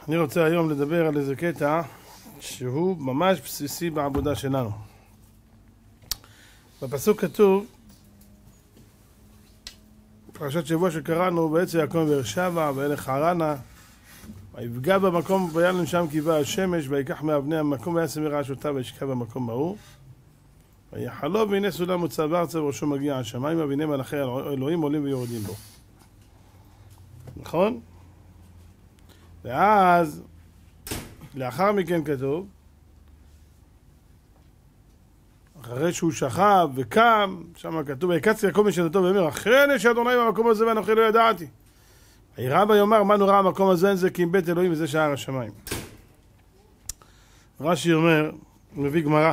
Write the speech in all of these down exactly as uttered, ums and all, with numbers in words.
אני רוצה היום לדבר על איזה קטע שהוא ממש בסיסי בעבודה שלנו. בפסוק כתוב, פרשת שבוע שקראנו, בעצם יעקב באר שבע וילך חרנה, ויפגע במקום וילן שם קיבה השמש, ויקח מאבני המקום ויעשה מרעשותיו וישכב במקום ההוא. ויחלו והנה סולם מוצב ארצה וראשו מגיע השמיים, והנה מלאכי אלוהים עולים ויורדים בו. נכון? ואז לאחר מכן כתוב, אחרי שהוא שכב וקם, שם כתוב, ויקץ יעקב משנתו ואומר, אכן יש אדוני במקום הזה ואנוכי לא ידעתי. וירא ויאמר, מה נורא המקום הזה, אין זה כי אם בית אלוהים וזה שער השמיים. רש"י אומר, הוא מביא גמרא.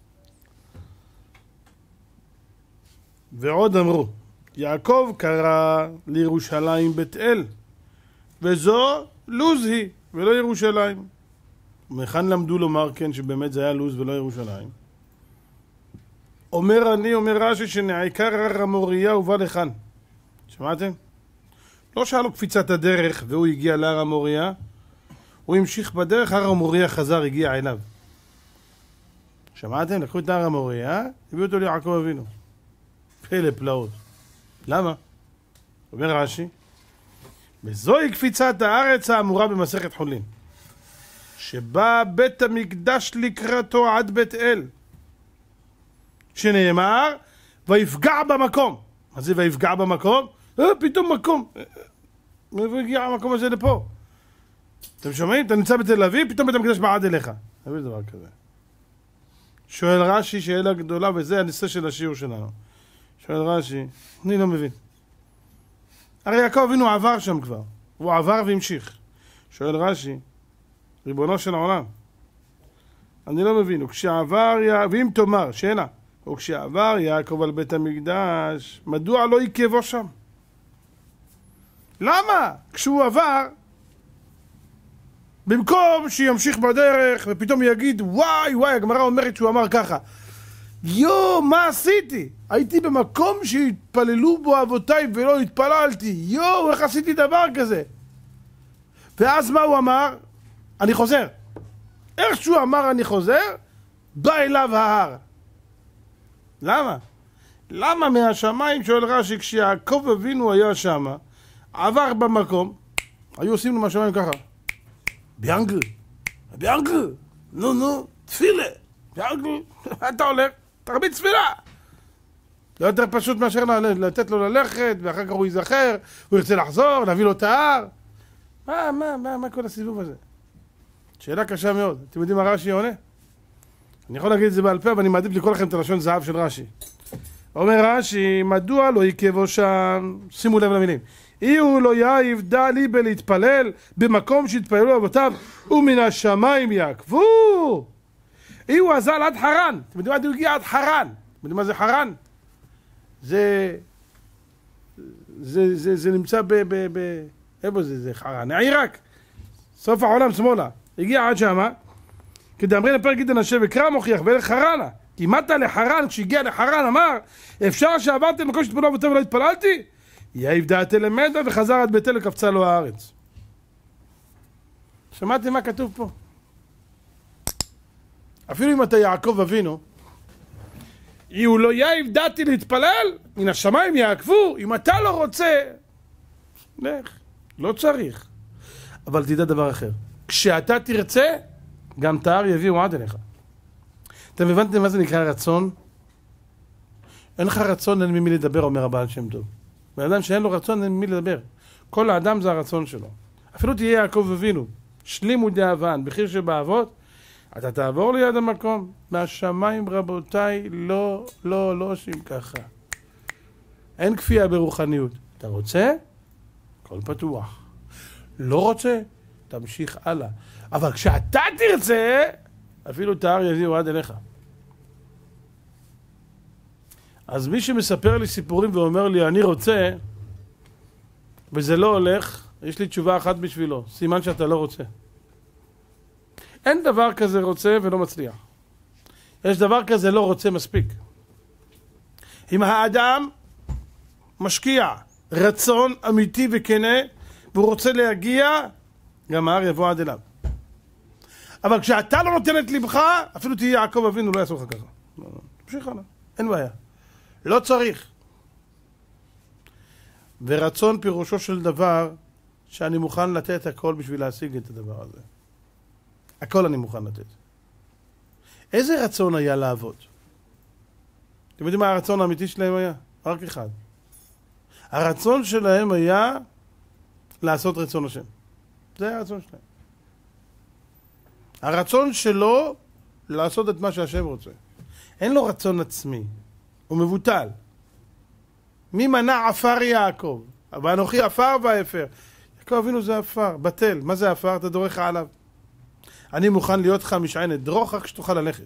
ועוד אמרו, יעקב קרא לירושלים בית אל, וזו לוז היא, ולא ירושלים. ומכאן למדו לומר כן שבאמת זה היה לוז ולא ירושלים. אומר אני, אומר רש"י, שנעקר הר המוריה ובא לכאן. שמעתם? לא שהיה לו קפיצת הדרך והוא הגיע להר המוריה, הוא המשיך בדרך, הר המוריה חזר, הגיע אליו. שמעתם? לקחו את הר המוריה, הביאו אותו ליעקב אבינו. פלא פלאות. למה? אומר רש"י, וזוהי קפיצת הארץ האמורה במסכת חולין, שבא בית המקדש לקראתו עד בית אל, שנאמר, ויפגע במקום. מה זה ויפגע במקום? אה, פתאום מקום. מאיפה הגיע המקום הזה לפה? אתם שומעים? אתה נמצא בתל אביב, פתאום בית המקדש בעד אליך. תביא דבר כזה. שואל רש"י שאלה גדולה, וזה הנושא של השיעור שלנו. שואל רש"י, אני לא מבין. הרי יעקב אבינו עבר שם כבר. הוא עבר והמשיך. שואל רש"י, ריבונו של העולם, אני לא מבין. וכשעבר, ואם תאמר, שאלה, וכשעבר יעקב על בית המקדש, מדוע לא יקבו שם? למה? כשהוא עבר, במקום שימשיך בדרך ופתאום יגיד, וואי וואי, הגמרא אומרת שהוא אמר ככה, יו, מה עשיתי? הייתי במקום שהתפללו בו אבותיי ולא התפללתי. יו, איך עשיתי דבר כזה? ואז מה הוא אמר? אני חוזר. איך שהוא אמר אני חוזר, בא אליו ההר. למה? למה מהשמיים, שואל רש"י, כשיעקב אבינו היה שם, עבר במקום, היו עושים לו מהשמיים ככה. ביאנגל, ביאנגל, נו נו, תפילה, ביאנגל, אתה הולך? תרביץ תפילה. לא יותר פשוט מאשר לתת לו ללכת, ואחר כך הוא ייזכר, הוא ירצה לחזור, להביא לו את ההר. מה, מה, מה, מה כל הסיבוב הזה? שאלה קשה מאוד. אתם יודעים מה רש"י עונה? אני יכול להגיד את זה בעל פה, אבל אני מעדיף לקרוא לכם את הלשון זהב של רש"י. אומר רש"י, מדוע לא יקבו שם, שימו לב למילים, אי הוא לא יאיב דע ליבה להתפלל במקום שהתפללו אבותיו, ומן השמיים יעקבו. אי הוא עזל עד חרן. אתם יודעים מה הוא הגיע עד חרן? אתם יודעים מה זה חרן? זה, זה, זה, זה נמצא ב, ב, ב, איפה זה, זה חרן? עיראק. סוף העולם שמאלה. הגיע עד שמה, כדאמרי לפרק גידן השם וקרא מוכיח ואלך חרנה. כי מתה לחרן, כשהגיע לחרן אמר, אפשר שעברתי למקום שהתפללו אבותיו ולא התפללתי? יאיב דעתי למדע וחזר עד בית אל וקפצה לו הארץ. שמעתם מה כתוב פה? אפילו אם אתה יעקב אבינו, אם הוא לא יאיב דעתי להתפלל, מן השמיים יעקבו. אם אתה לא רוצה, לך, לא צריך. אבל תדע דבר אחר, כשאתה תרצה, גם את ההר יביאו עד אליך. אתם הבנתם מה זה נקרא רצון? אין לך רצון, אין ממי לדבר, אומר הבעל שם טוב. באדם שאין לו רצון, אין ממי לדבר. כל האדם זה הרצון שלו. אפילו תהיה יעקב אבינו, שלימו דאבן, בחיר שבאבות, אתה תעבור ליד המקום, מהשמיים רבותיי, לא, לא, לא עושים ככה. אין כפייה ברוחניות. אתה רוצה? הכל פתוח. לא רוצה? תמשיך הלאה. אבל כשאתה תרצה, אפילו את ההר יביאו עד אליך. אז מי שמספר לי סיפורים ואומר לי, אני רוצה, וזה לא הולך, יש לי תשובה אחת בשבילו, סימן שאתה לא רוצה. אין דבר כזה רוצה ולא מצליח. יש דבר כזה לא רוצה מספיק. אם האדם משקיע רצון אמיתי וכנה, והוא רוצה להגיע, גם ההר יבוא עד אליו. אבל כשאתה לא נותן את לבך, אפילו תהיה יעקב אבינו, לא יעשו לך ככה. תמשיך הלאה, אין בעיה. לא צריך. ורצון פירושו של דבר, שאני מוכן לתת הכל בשביל להשיג את הדבר הזה. הכל אני מוכן לתת. איזה רצון היה לעבוד? אתם יודעים מה הרצון האמיתי שלהם היה? רק אחד. הרצון שלהם היה לעשות רצון השם. זה היה הרצון שלהם. הרצון שלו לעשות את מה שהשם רוצה. אין לו רצון עצמי. הוא מבוטל. מי מנע עפר יעקב? ואנוכי עפר ואפר. יעקב אבינו זה עפר, בטל. מה זה עפר? אתה דורך עליו. אני מוכן להיות לך משענת. דרוך רק שתוכל ללכת.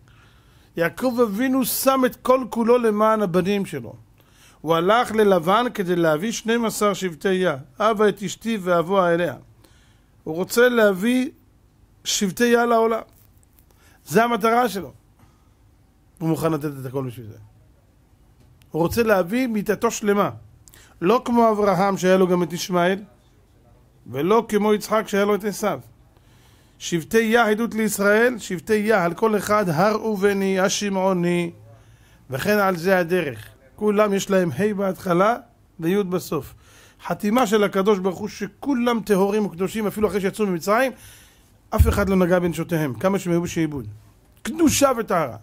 יעקב אבינו שם את כל כולו למען הבנים שלו. הוא הלך ללבן כדי להביא שנים עשר שבטי יה. אבא את אשתי ואבוה אליה. הוא רוצה להביא שבטי יה לעולם. זה המטרה שלו. הוא מוכן לתת את הכל בשביל זה. הוא רוצה להביא מיתתו שלמה. לא כמו אברהם שהיה לו גם את ישמעאל, ולא כמו יצחק שהיה לו את עשיו. שבטי יה עדות לישראל, שבטי יה על כל אחד הר ובני, השמעוני, וכן על זה הדרך. כולם יש להם ה' בהתחלה וי' בסוף. חתימה של הקדוש ברוך הוא שכולם טהורים וקדושים, אפילו אחרי שיצאו ממצרים, אף אחד לא נגע בנשותיהם, כמה שהם היו בשעבוד. קדושה וטהרה.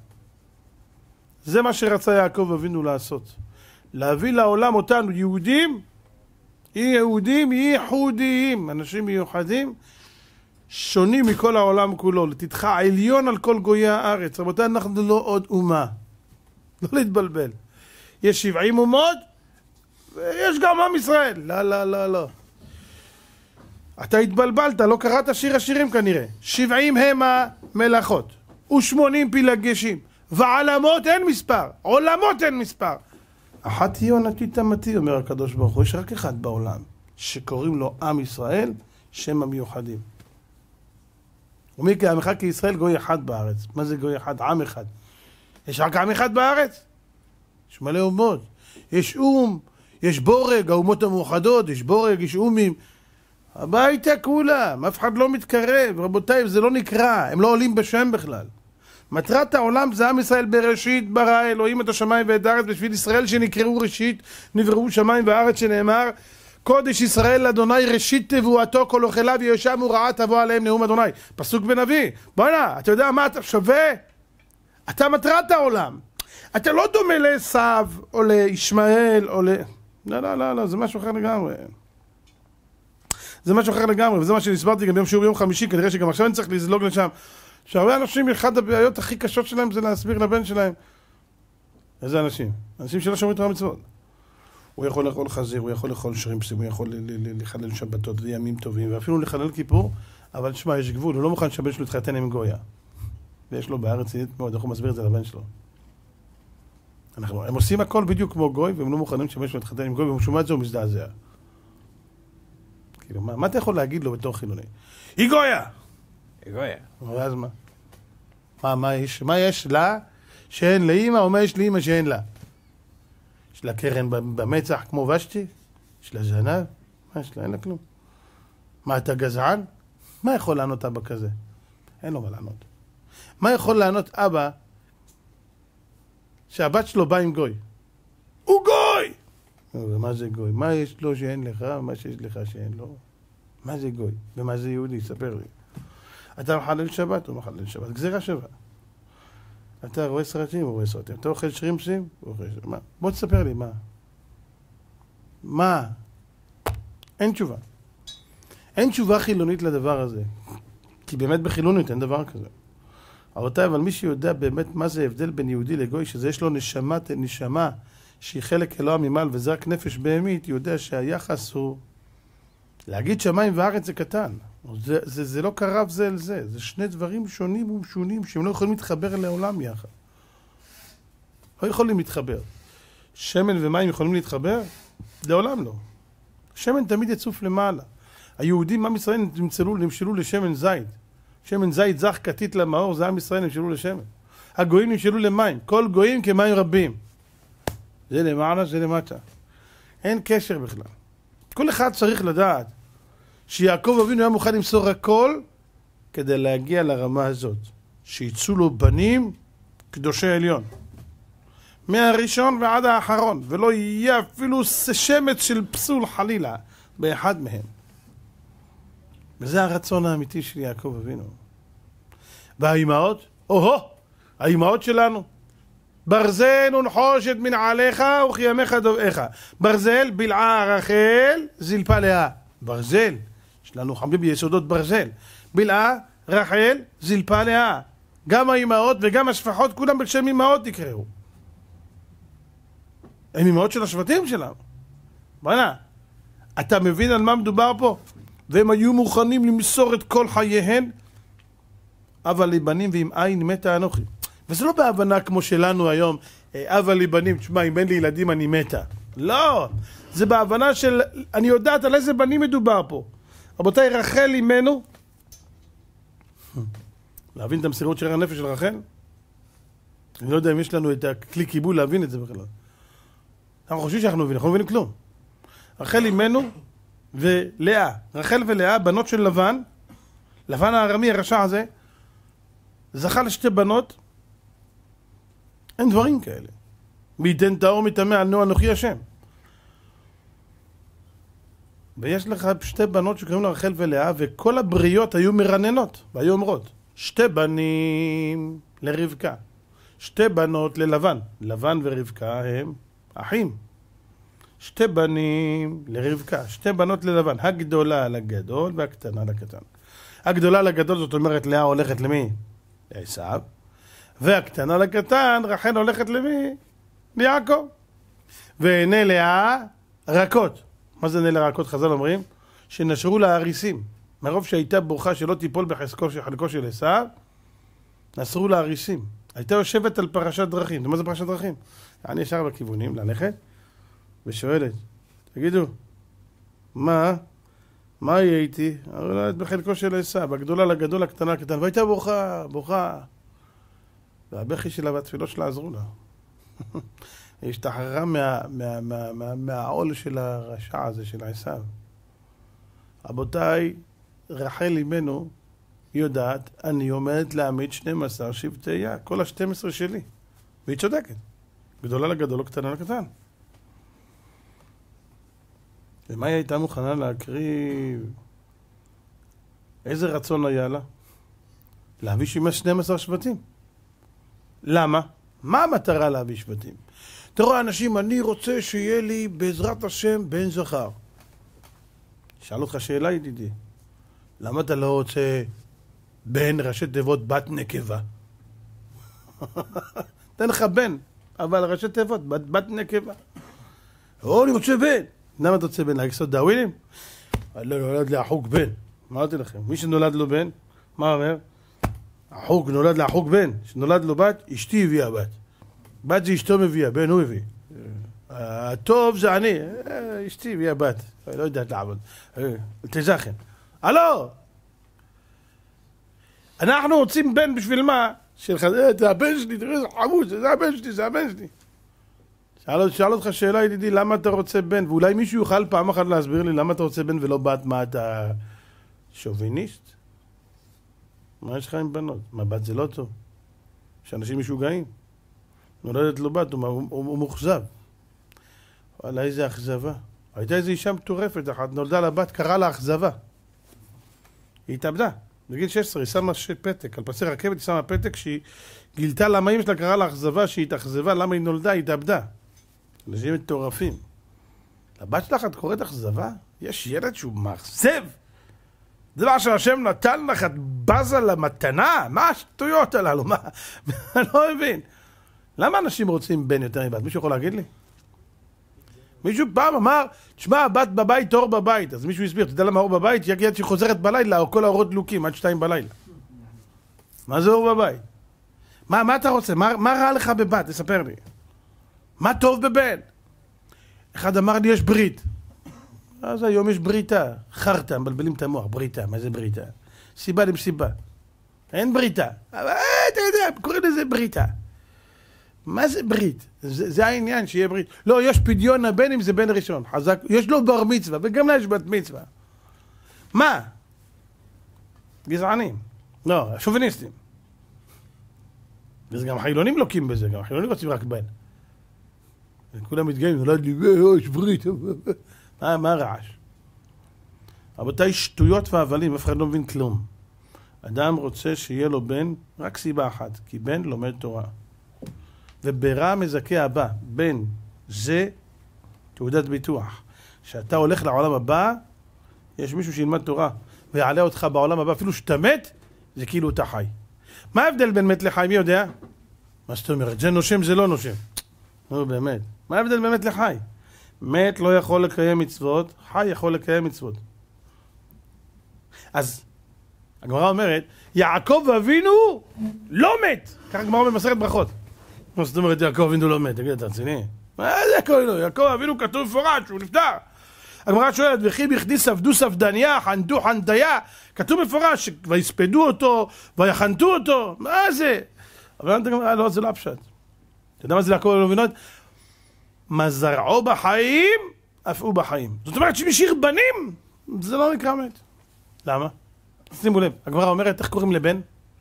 זה מה שרצה יעקב אבינו לעשות. להביא לעולם אותנו יהודים, יהודים ייחודיים, אנשים מיוחדים, שונים מכל העולם כולו, לתתך עליון על כל גויי הארץ. רבותיי, אנחנו לא עוד אומה. לא להתבלבל. יש שבעים אומות, ויש גם עם ישראל. לא, לא, לא, לא. אתה התבלבלת, לא קראת שיר השירים כנראה. שבעים הם המלאכות, ושמונים פילגשים, ועלמות אין מספר, עולמות אין מספר. אחת היא עונתית אמתי, אומר הקדוש ברוך הוא, יש רק אחד בעולם, שקוראים לו עם ישראל, שם המיוחדים. ומי כעמך כישראל גוי אחד בארץ. מה זה גוי אחד? עם אחד. יש רק עם אחד בארץ? יש מלא אומות. יש אום, יש בורג, האומות המאוחדות, יש בורג, יש אומים. הביתה כולם, אף אחד לא מתקרב. רבותיי, זה לא נקרא, הם לא עולים בשם בכלל. מטרת העולם זה עם ישראל בראשית ברא אלוהים את השמיים ואת הארץ, בשביל ישראל שנקראו ראשית, נבראו שמיים וארץ, שנאמר קודש ישראל לאדוני ראשית תבואתו כל אוכליו וישם ורעה תבוא עליהם נאום אדוני. פסוק בנביא. בוא'נה, אתה יודע מה אתה שווה? אתה מטרת העולם. אתה לא דומה לעשיו או לישמעאל או ל... לא, לא, לא, לא, זה משהו אחר לגמרי. זה משהו אחר לגמרי, וזה מה שהסברתי גם ביום שיעור יום חמישי, כנראה שגם עכשיו אני צריך לזלוג לשם. שהרבה אנשים, אחד הבעיות הכי קשות שלהם זה להסביר לבן שלהם. איזה אנשים? אנשים שלא שומרים תורה מצוות. הוא יכול לאכול חזיר, הוא יכול לאכול שרימפסים, הוא יכול לחלל שבתות וימים טובים, ואפילו לחלל כיפור, אבל תשמע, יש גבול, הוא לא מוכן שהבן שלו יתחתן עם גויה. ויש לו בארץ צינית מאוד, איך הוא מסביר את זה לבן שלו. אנחנו, הם עושים הכל בדיוק כמו גוי, והם לא מוכנים שהבן שלו יתחתן עם גוי, והם שומע את זה, הוא מזדעזע. כאילו, מה, מה אתה יכול להגיד לו בתור חילוני? היא גויה! היא גויה. ואז מה? מה, מה יש? מה יש לה שאין לאמא, או מה יש לאמא שאין לה? יש לה קרן במצח כמו ושתי? יש לה זנב? מה יש לה? אין לה כלום. מה, אתה גזען? מה יכול לענות אבא כזה? אין לו מה לענות. מה יכול לענות אבא שהבת שלו בא עם גוי? הוא גוי! ומה זה גוי? מה יש לו שאין לך? מה שיש לך שאין לו? מה זה גוי? ומה זה יהודי? ספר לי. אתה מחלל שבת או מחלל שבת? גזירה שווה. אתה רואה סרטים או רואה סרטים? אתה אוכל שרימפסים? אוכל שרימפסים. מה? בוא תספר לי, מה? מה? אין תשובה. אין תשובה חילונית לדבר הזה. כי באמת בחילונית אין דבר כזה. רבותיי, אבל מי שיודע באמת מה זה הבדל בין יהודי לגוי, שזה יש לו נשמה, נשמה שהיא חלק אלוה ממעל וזה רק נפש בהמית, יודע שהיחס הוא... להגיד שמיים וארץ זה קטן. זה, זה, זה לא קרב זה אל זה. זה שני דברים שונים ומשונים שהם לא יכולים להתחבר לעולם יחד. לא יכולים להתחבר. שמן ומים יכולים להתחבר? לעולם לא. שמן תמיד יצוף למעלה. היהודים, עם ישראל, נמשלו, נמשלו לשמן זית. שמן זית זך כתית למאור, זה עם ישראל נמשלו לשמן. הגויים נמשלו למים. כל גויים כמים רבים. זה למעלה, זה למטה. אין קשר בכלל. כל אחד צריך לדעת שיעקב אבינו היה מוכן למסור הכל כדי להגיע לרמה הזאת, שיצאו לו בנים קדושי עליון. מהראשון ועד האחרון, ולא יהיה אפילו שמץ של פסול חלילה באחד מהם. וזה הרצון האמיתי של יעקב אבינו. והאימהות, או-הו, האימהות שלנו. ברזל ונחושת מנעליך וכימיך דובעיך. ברזל בלעה רחל זלפה לאה. ברזל, יש לנו חמדים ביסודות ברזל. בלעה רחל זלפה לאה. גם האימהות וגם השפחות, כולם בשם אימהות יקראו. הם אימהות של השבטים שלנו. בנה, אתה מבין על מה מדובר פה? והם היו מוכנים למסור את כל חייהן, אבל לבנים ועם עין מתה אנוכי. וזה לא בהבנה כמו שלנו היום, אבל לבנים, תשמע, אם אין לי ילדים אני מתה. לא, זה בהבנה של, אני יודעת על איזה בנים מדובר פה. רבותיי, רחל אימנו, להבין את המסירות של הנפש של רחל? אני לא יודע אם יש לנו את הכלי קיבול להבין את זה בכלל. אנחנו חושבים שאנחנו מבינים, אנחנו מבינים כלום. רחל אימנו ולאה, רחל ולאה, בנות של לבן, לבן הארמי הרשע הזה, זכה לשתי בנות, אין דברים כאלה. וייתן טהור מטמא על נו אנוכי השם. ויש לך שתי בנות שקוראים לה רחל ולאה, וכל הבריות היו מרננות, והיו אומרות, שתי בנים לרבקה, שתי בנות ללבן. לבן ורבקה הם אחים. שתי בנים לרבקה, שתי בנות ללבן, הגדולה לגדול והקטנה לקטן. הגדולה לגדול זאת אומרת לאה הולכת למי? לעשיו. והקטנה לקטן, רחל הולכת למי? ליעקב. ועיני לאה רכות. מה זה עיני לאה רכות? חז"ל אומרים שנשרו לה הריסים. מרוב שהייתה בורחה שלא תיפול בחלקו של חלקו של עשיו, נשרו לה הריסים. הייתה יושבת על פרשת דרכים. מה זה פרשת דרכים? אני ישר בכיוונים ללכת ושואלת, תגידו, מה? מה יהיה איתי? אמרו לה, את בחלקו של עשיו, הגדולה לגדול, הקטנה לקטן, והייתה בורחה, בורחה. והבכי שלה והתפילות שלה עזרו לה. היא השתחררה מה, מה, מה, מה, מהעול של הרשע הזה, של עשיו. רבותיי, רחל אימנו יודעת, אני עומדת להעמיד שנים עשר שבטיה, כל ה-שתים עשרה שלי. והיא צודקת. גדולה לגדול או קטנה לקטן. ומה היא הייתה מוכנה להקריב? איזה רצון היה לה? להביא שנים עשר שבטים. למה? מה המטרה להביא שבטים? תראו אנשים, אני רוצה שיהיה לי בעזרת השם בן זכר. שאל אותך שאלה ידידי, למה אתה לא רוצה בן ראשי תיבות בת נקבה? תן לך בן, אבל ראשי תיבות בת, בת נקבה. או, אני רוצה בן. למה אתה רוצה בן? להגסות דאווינים? אני לא נולד להחוק בן. אמרתי לכם, מי שנולד לו בן, מה אומר? החוק נולד להחוק בן, שנולד לו בת, אשתי הביאה בת. בת זה אשתו מביאה, בן הוא הביא. הטוב זה אני, אשתי הביאה בת, לא יודעת לעבוד. תזכן. הלו! אנחנו רוצים בן בשביל מה? זה הבן שלי, תראה זה חמוד, זה הבן שלי, זה הבן שלי. שאל אותך שאלה ידידי, למה אתה רוצה בן? ואולי מישהו יוכל פעם אחת להסביר לי למה אתה רוצה בן ולא בת, מה אתה שוביניסט? מה יש לך עם בנות? מה, בת זה לא טוב? יש אנשים משוגעים. נולדת לו בת, הוא, הוא, הוא מוחזב. וואלה, איזה אכזבה. הייתה איזו אישה מטורפת אחת, נולדה לבת, קראה לה אכזבה. היא התאבדה. בגיל שש עשרה, היא שמה פתק. על פסי רכבת היא שמה פתק שהיא גילתה למה אמא שלה קראה לה אכזבה, שהיא התאכזבה, למה היא נולדה, היא התאבדה. אנשים מטורפים. לבת שלך את קוראת אכזבה? יש ילד שהוא מאכזב. זה מה שהשם נתן לך, את בזה למתנה? מה השטויות הללו? מה? אני לא מבין. למה אנשים רוצים בן יותר מבת? מישהו יכול להגיד לי? מישהו פעם אמר, תשמע, הבת בבית, אור בבית. אז מישהו הסביר, אתה יודע למה אור בבית? יגיד שהיא חוזרת בלילה, או כל האורות דלוקים, עד שתיים בלילה. מה זה אור בבית? מה, מה אתה רוצה? מה, מה רע לך בבת? תספר לי. מה טוב בבן? אחד אמר לי, יש ברית. אז היום יש בריתה. חרטה, מבלבלים את המוח. בריתה, מה זה בריתה? סיבה למסיבה. אין בריתה. אבל אתה יודע, קוראים לזה בריתה. מה זה ברית? זה, זה העניין שיהיה ברית. לא, יש פדיון הבן אם זה בן ראשון. חזק. יש לו בר מצווה, וגם לה יש בת מצווה. מה? גזענים. לא, שוביניסטים. וזה גם חילונים לוקים בזה, גם חילונים רוצים רק בן. כולם מתגאים, נולד לי, יש ברית. מה, מה הרעש? רבותיי, שטויות והבלים, אף אחד לא מבין כלום. אדם רוצה שיהיה לו בן, רק סיבה אחת, כי בן לומד תורה. וברע מזכה הבא, בן זה תעודת ביטוח. כשאתה הולך לעולם הבא, יש מישהו שילמד תורה, ויעלה אותך בעולם הבא, אפילו שאתה מת, זה כאילו אתה חי. מה ההבדל בין מת לחי? מי יודע? מה זאת אומרת? זה נושם, זה לא נושם. נו, באמת. מה ההבדל בין מת לחי? מת לא יכול לקיים מצוות, חי יכול לקיים מצוות. אז הגמרא אומרת, יעקב אבינו לא מת. ככה הגמרא במסכת ברכות. מה זאת אומרת, יעקב אבינו לא מת? תגיד, אתה רציני? מה זה יעקב אבינו? יעקב אבינו כתוב מפורש, הוא נפטר. הגמרא שואלת, וכי בכדי ספדו ספדניה, חנתו חנתיה, כתוב מפורש, ויספדו אותו, ויחנתו אותו, מה זה? אבל אתה גמרא, לא, זה לא הפשט. אתה יודע מה זה יעקב אבינו? מה זרעו בחיים, אף הוא בחיים. זאת אומרת שמשאיר בנים, זה לא נקרא מת. למה? שימו לב, הגמרא אומרת, איך קוראים לבן?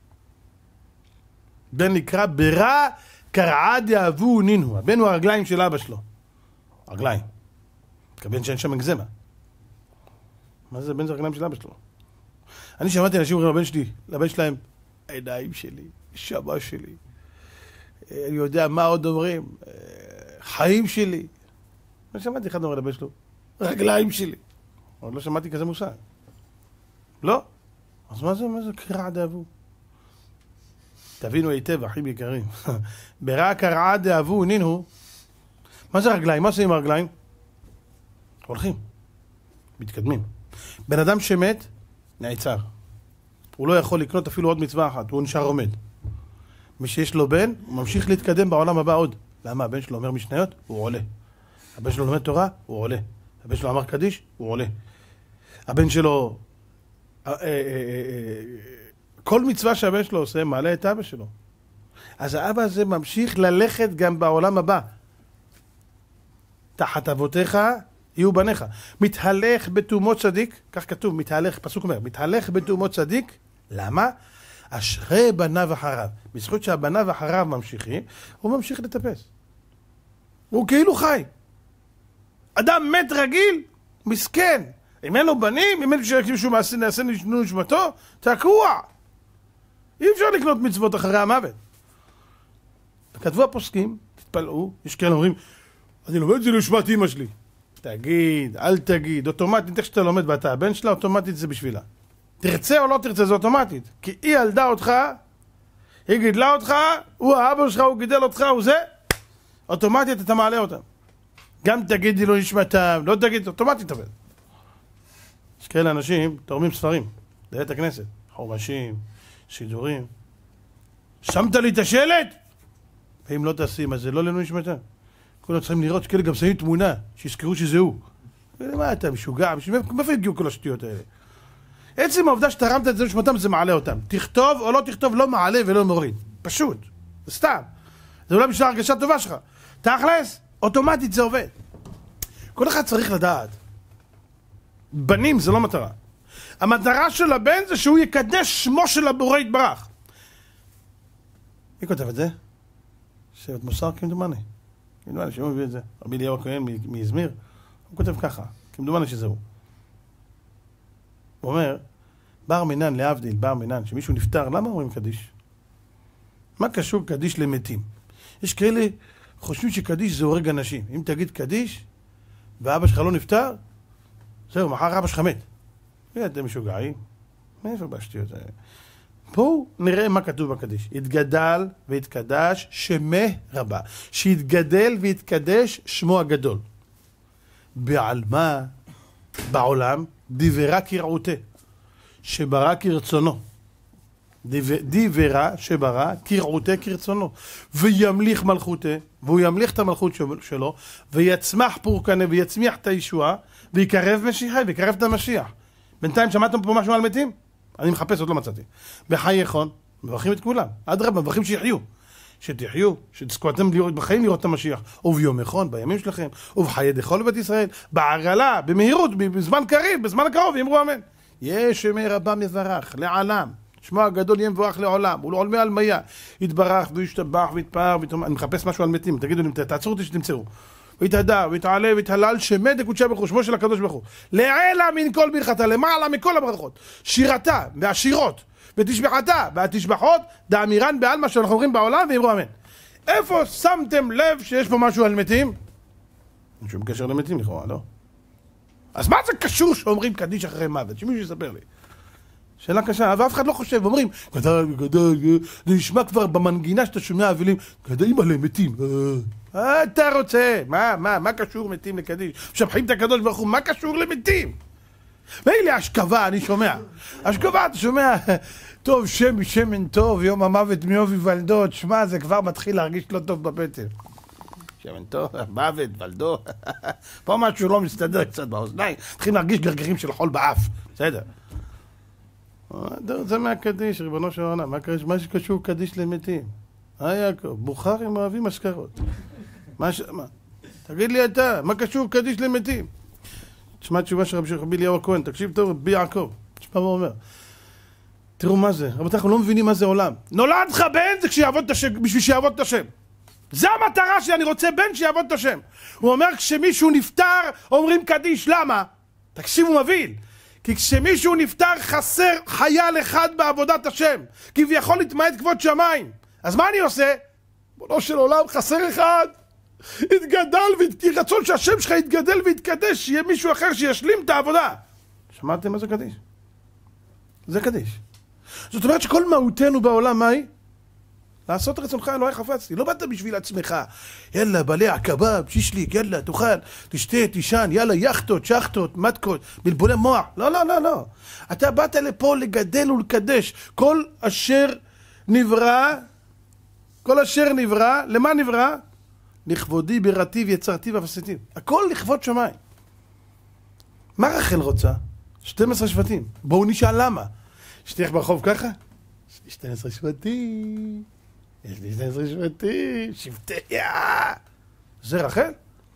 בן נקרא ברע קרעה דאבו נינו. הבן הוא הרגליים של אבא שלו. הרגליים. כבן שאין שם אקזמה. מה זה בן זה הרגליים של אבא שלו? אני שמעתי אנשים אומרים לבן שלי, לבן שלהם, העיניים שלי, שמה שלי. אני יודע מה עוד אומרים, חיים שלי. אני שמעתי אחד אומר לבן שלו, רגליים שלי. עוד לא שמעתי כזה מושג. לא. אז מה זה, מה זה קרעה דאבו? תבינו היטב, אחים יקרים. ברע קרעה דאבו נינו. מה זה רגליים? מה עושים עם הרגליים? הולכים. מתקדמים. בן אדם שמת, נעצר. הוא לא יכול לקנות אפילו עוד מצווה אחת, הוא נשאר עומד. מי שיש לו בן, הוא ממשיך להתקדם בעולם הבא עוד. למה? הבן שלו אומר משניות, הוא עולה. הבן שלו לומד תורה, הוא עולה. הבן שלו אמר קדיש, הוא עולה. הבן שלו... כל מצווה שהבן שלו עושה, מעלה את אבא שלו. אז האבא הזה ממשיך ללכת גם בעולם הבא. תחת אבותיך יהיו בניך. מתהלך בתומו צדיק, כך כתוב, מתהלך, פסוק אומר, מתהלך בתומו צדיק, למה? אשרי בניו אחריו. בזכות שהבניו אחריו ממשיכים, הוא ממשיך לטפס. הוא כאילו חי. אדם מת רגיל, מסכן. אם אין לו בנים, אם אין מישהו נעשה נשמתו, תקוע. אי אפשר לקנות מצוות אחרי המוות. כתבו הפוסקים, תתפלאו, יש כאלה אומרים, אני לומד את זה לשמת אמא שלי. תגיד, אל תגיד, אוטומטית, איך שאתה לומד ואתה הבן שלה, אוטומטית זה בשבילה. תרצה או לא תרצה, זה אוטומטית. כי היא ילדה אותך, היא גידלה אותך, הוא האבא שלך, הוא גידל אותך, הוא זה, אוטומטית אתה מעלה אותם. גם תגידי לו נשמתם, לא תגיד, אוטומטית תבד. יש כאלה אנשים תורמים ספרים, לבית הכנסת, חורשים, שידורים. שמת לי את השלט? ואם לא תשים, אז זה לא לנו נשמתם. כולם צריכים לראות שכאלה גם שמים תמונה, שיזכרו שזה הוא. מה אתה משוגע? מאיפה הגיעו כל השטויות האלה? עצם העובדה שתרמת את זה נשמתם, זה מעלה אותם. תכתוב או לא תכתוב, לא מעלה ולא מוריד. פשוט. זה סתם. זה אולי בשביל הרגשה טובה שלך. תכלס, אוטומטית זה עובד. כל אחד צריך לדעת. בנים זה לא מטרה. המטרה של הבן זה שהוא יקדש שמו של הבורא יתברך. מי כותב את זה? שבט מוסר כמדומני. כמדומני, שהוא מביא את זה. רבי אליהו הכהן מאזמיר. הוא כותב ככה. כמדומני שזהו. הוא אומר, בר מינן להבדיל, בר מינן, שמישהו נפטר, למה אומרים קדיש? מה קשור קדיש למתים? יש כאלה חושבים שקדיש זה הורג אנשים. אם תגיד קדיש, ואבא שלך לא נפטר, זהו, מחר אבא שלך מת. אתם משוגעים? מאיפה בשטויות האלה? פה נראה מה כתוב בקדיש. התגדל והתקדש שמה רבה. שהתגדל והתקדש שמו הגדול. בעלמה, בעולם, דיברה כרעותה, שברא כרצונו. דיברה שברא כרעותה כרצונו. וימליך מלכותה, והוא ימליך את המלכות שלו, ויצמח פורקנה, ויצמיח את הישועה, ויקרב משיחי, ויקרב את המשיח. בינתיים שמעתם פה משהו על מתים? אני מחפש, עוד לא מצאתי. בחי יכול, מברכים את כולם. אדרבה, מברכים שיחיו. שתחיו, שתזכו אתם בחיים לראות את המשיח. וביום נכון, בימים שלכם, ובחיי דכל בית ישראל, בעגלה, במהירות, בזמן קריב, בזמן הקרוב, יאמרו אמן. יש שמי רבה מברך, לעלם. שמו הגדול יהיה מבורך לעולם, ולעולמי עלמיה. יתברך וישתבח ויתפאר, אני מחפש משהו על מתים, תגידו לי, תעצרו אותי שתמצאו. ויתהדר, ויתעלה, ויתהלל, שמת הקודשה ברוך הוא, שמו של הקדוש ברוך הוא. לעלה מן כל ברכתה, למעלה מכל הברכות. שירתה, והשירות, ותשבחתה, והתשבחות, דאמירן בעלמא שאנחנו אומרים בעולם, ואמרו אמן. איפה שמתם לב שיש פה משהו על מתים? אין שום קשר למתים לכאורה, לא? אז מה זה קשור שאומרים קדיש אחרי מוות? שמישהו יספר לי. שאלה קשה, ואף אחד לא חושב, אומרים, גדל, גדל, זה נשמע כבר במנגינה שאתה שומע אבלים, גדלים עליהם מתים. מה אתה רוצה? מה, מה, מה קשור מתים לקדיש? משבחים את הקדוש ברוך הוא, מה קשור למתים? ואלה השכבה, אני שומע. השכבה, אתה שומע, טוב, שם משמן טוב, יום המוות מיובי ולדו, תשמע, זה כבר מתחיל להרגיש לא טוב בבטן. שמן טוב, מוות, ולדו. פה משהו לא מסתדר קצת באוזניים, מתחילים להרגיש גרגרים של חול באף. בסדר. זה מהקדיש, ריבונו של עולם, מה שקשור קדיש למתים? אה יעקב, בוכרים אוהבים אשכרות. מה ש... מה? תגיד לי אתה, מה קשור קדיש למתים? תשמע תשובה של רבי רבי אליהו הכהן, תקשיב טוב, רבי יעקב. תשמע מה הוא אומר. תראו מה זה, רבותיי, אנחנו לא מבינים מה זה עולם. נולד לך בן זה כשיעבוד את השם, בשביל שיעבוד את השם. זה המטרה שלי, אני רוצה בן שיעבוד את השם. הוא אומר, כשמישהו נפטר, אומרים קדיש, למה? תקשיב, הוא מבין. כי כשמישהו נפטר חסר חייל אחד בעבודת השם, כביכול להתמעט כבוד שמיים. אז מה אני עושה? בונו של עולם חסר אחד. התגדל, רצון שהשם שלך יתגדל ויתקדש, שיהיה מישהו אחר שישלים את העבודה. שמעתם מה זה קדיש? זה קדיש. זאת אומרת שכל מהותנו בעולם, מה היא? לעשות רצונך אלוהי חפצתי. לא באת בשביל עצמך. יאללה, בלע, קבב, שישליק, יאללה, תאכל, תשתה, תישן, יאללה, יחטות, שחטות, מתקות, בלבולי מוח. לא, לא, לא, לא. אתה באת לפה לגדל ולקדש. כל אשר נברא, כל אשר נברא, למה נברא? לכבודי, בירתי, יצרתי ואפסתי. הכל לכבוד שמיים. מה רחל רוצה? שתים עשרה שבטים. בואו נשאל למה. שתלך ברחוב ככה? יש לי שתים עשרה שבטים. יש לי שתים עשרה שבטים. שבטי יא. זה רחל?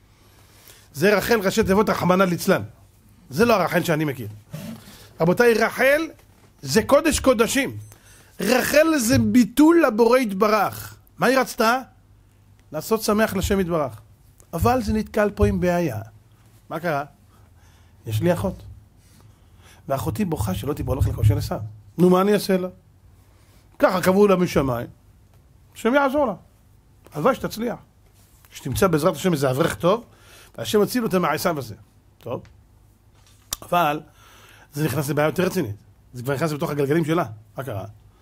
זה רחל ראשי תיבות רחמנא ליצלן. זה לא הרחל שאני מכיר. רבותיי, רחל זה קודש קודשים. רחל זה ביטול לבורא יתברך. מה היא רצתה? לעשות שמח לשם יתברך. אבל זה נתקל פה עם בעיה. מה קרה? יש לי אחות. ואחותי בוכה שלא תיבולך לכושר לסם. נו, מה אני אעשה לה? ככה קבעו לה משמיים. השם יעזור לה. הלוואי שתצליח. שתמצא בעזרת השם איזה אברך טוב, והשם הציל אותה מהעשיו הזה. טוב? אבל זה נכנס לבעיה יותר רצינית. זה כבר נכנס בתוך הגלגלים שלה. מה קרה?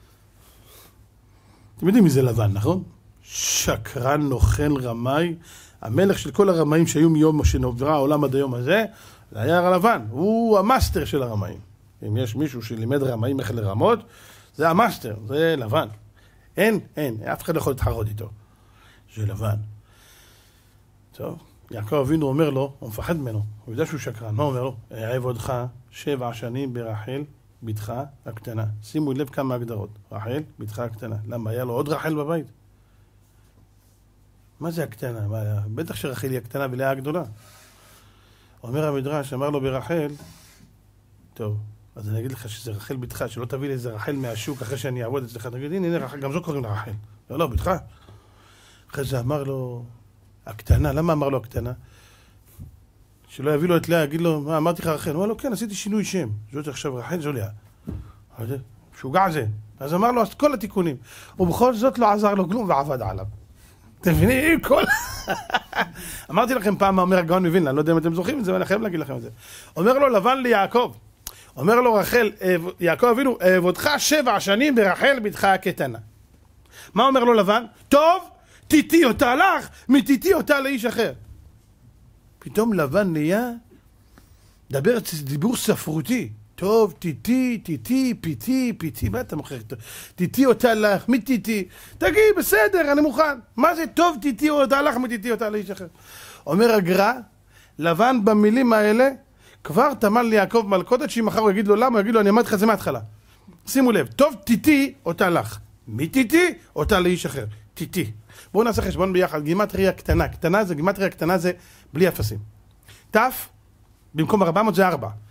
אתם יודעים מי זה לבן, נכון? שקרן, נוכל, רמאי. המלך של כל הרמאים שהיו מיום שנברא העולם עד היום הזה, זה היה לבן. הוא המאסטר של הרמאים. אם יש מישהו שלימד רמאים איך לרמות, זה המאסטר, זה לבן. אין, אין, אף אחד לא יכול להתחרות איתו. זה לבן. טוב, יעקב אבינו אומר לו, הוא מפחד ממנו, הוא יודע שהוא שקרן. מה אומר לו? אעבודך שבע שנים ברחל, בתך הקטנה. שימו לב כמה הגדרות. רחל, בתך הקטנה. למה? היה לו עוד רחל בבית? מה זה הקטנה? מה, בטח שרחל היא הקטנה ולאה הגדולה. אומר המדרש, אמר לו ברחל, טוב, אז אני אגיד לך שזה רחל בתך, שלא תביא לי איזה רחל מהשוק אחרי שאני אעבוד אצלך. תגיד, הנה, הנה, רחל, גם זו קוראים לה רחל. לא, לא, בתך. אחרי זה אמר לו, הקטנה, למה אמר לו הקטנה? שלא יביא לו את לאה, יגיד לו, מה, אמרתי לך רחל? הוא אמר לו, כן, עשיתי שינוי שם. זאת עכשיו רחל, זו לאה. שוגע זה. אז אמר לו, אז כל התיקונים. ובכל זאת לא עזר לו כלום ועבד עליו. אתם מבינים? כל... אמרתי לכם פעם מה אומר הגאון מווילנה, אני לא יודע אם אתם זוכרים את זה, אבל אני חייב להגיד לכם את זה. אומר לו לבן ליעקב, אומר לו רחל, יעקב אבינו, אעבודך שבע שנים ברחל בתך הקטנה. מה אומר לו לבן? טוב, תיתי אותה לך, מתיתי אותה לאיש אחר. פתאום לבן נהיה, דבר דיבור ספרותי. טוב, תיתי, תיתי, פיתי, פיתי, מה אתה מוכר? תיתי אותה לך, מי תיתי? תגיד, בסדר, אני מוכן. מה זה טוב, תיתי אותה לך, מי תיתי אותה לאיש אחר? אומר הגר"א, לבן במילים האלה, כבר תמן ליעקב מלכודת, שאם מחר הוא יגיד לו למה, הוא יגיד לו, אני אמרתי לך זה מההתחלה. שימו לב, טוב, תיתי אותה לך. מי תיתי? אותה לאיש אחר. תיתי. בואו נעשה חשבון ביחד, גימטריה קטנה. קטנה זה, גימטריה קטנה זה בלי אפסים. תף, במקום ארבע מאות זה ארבע.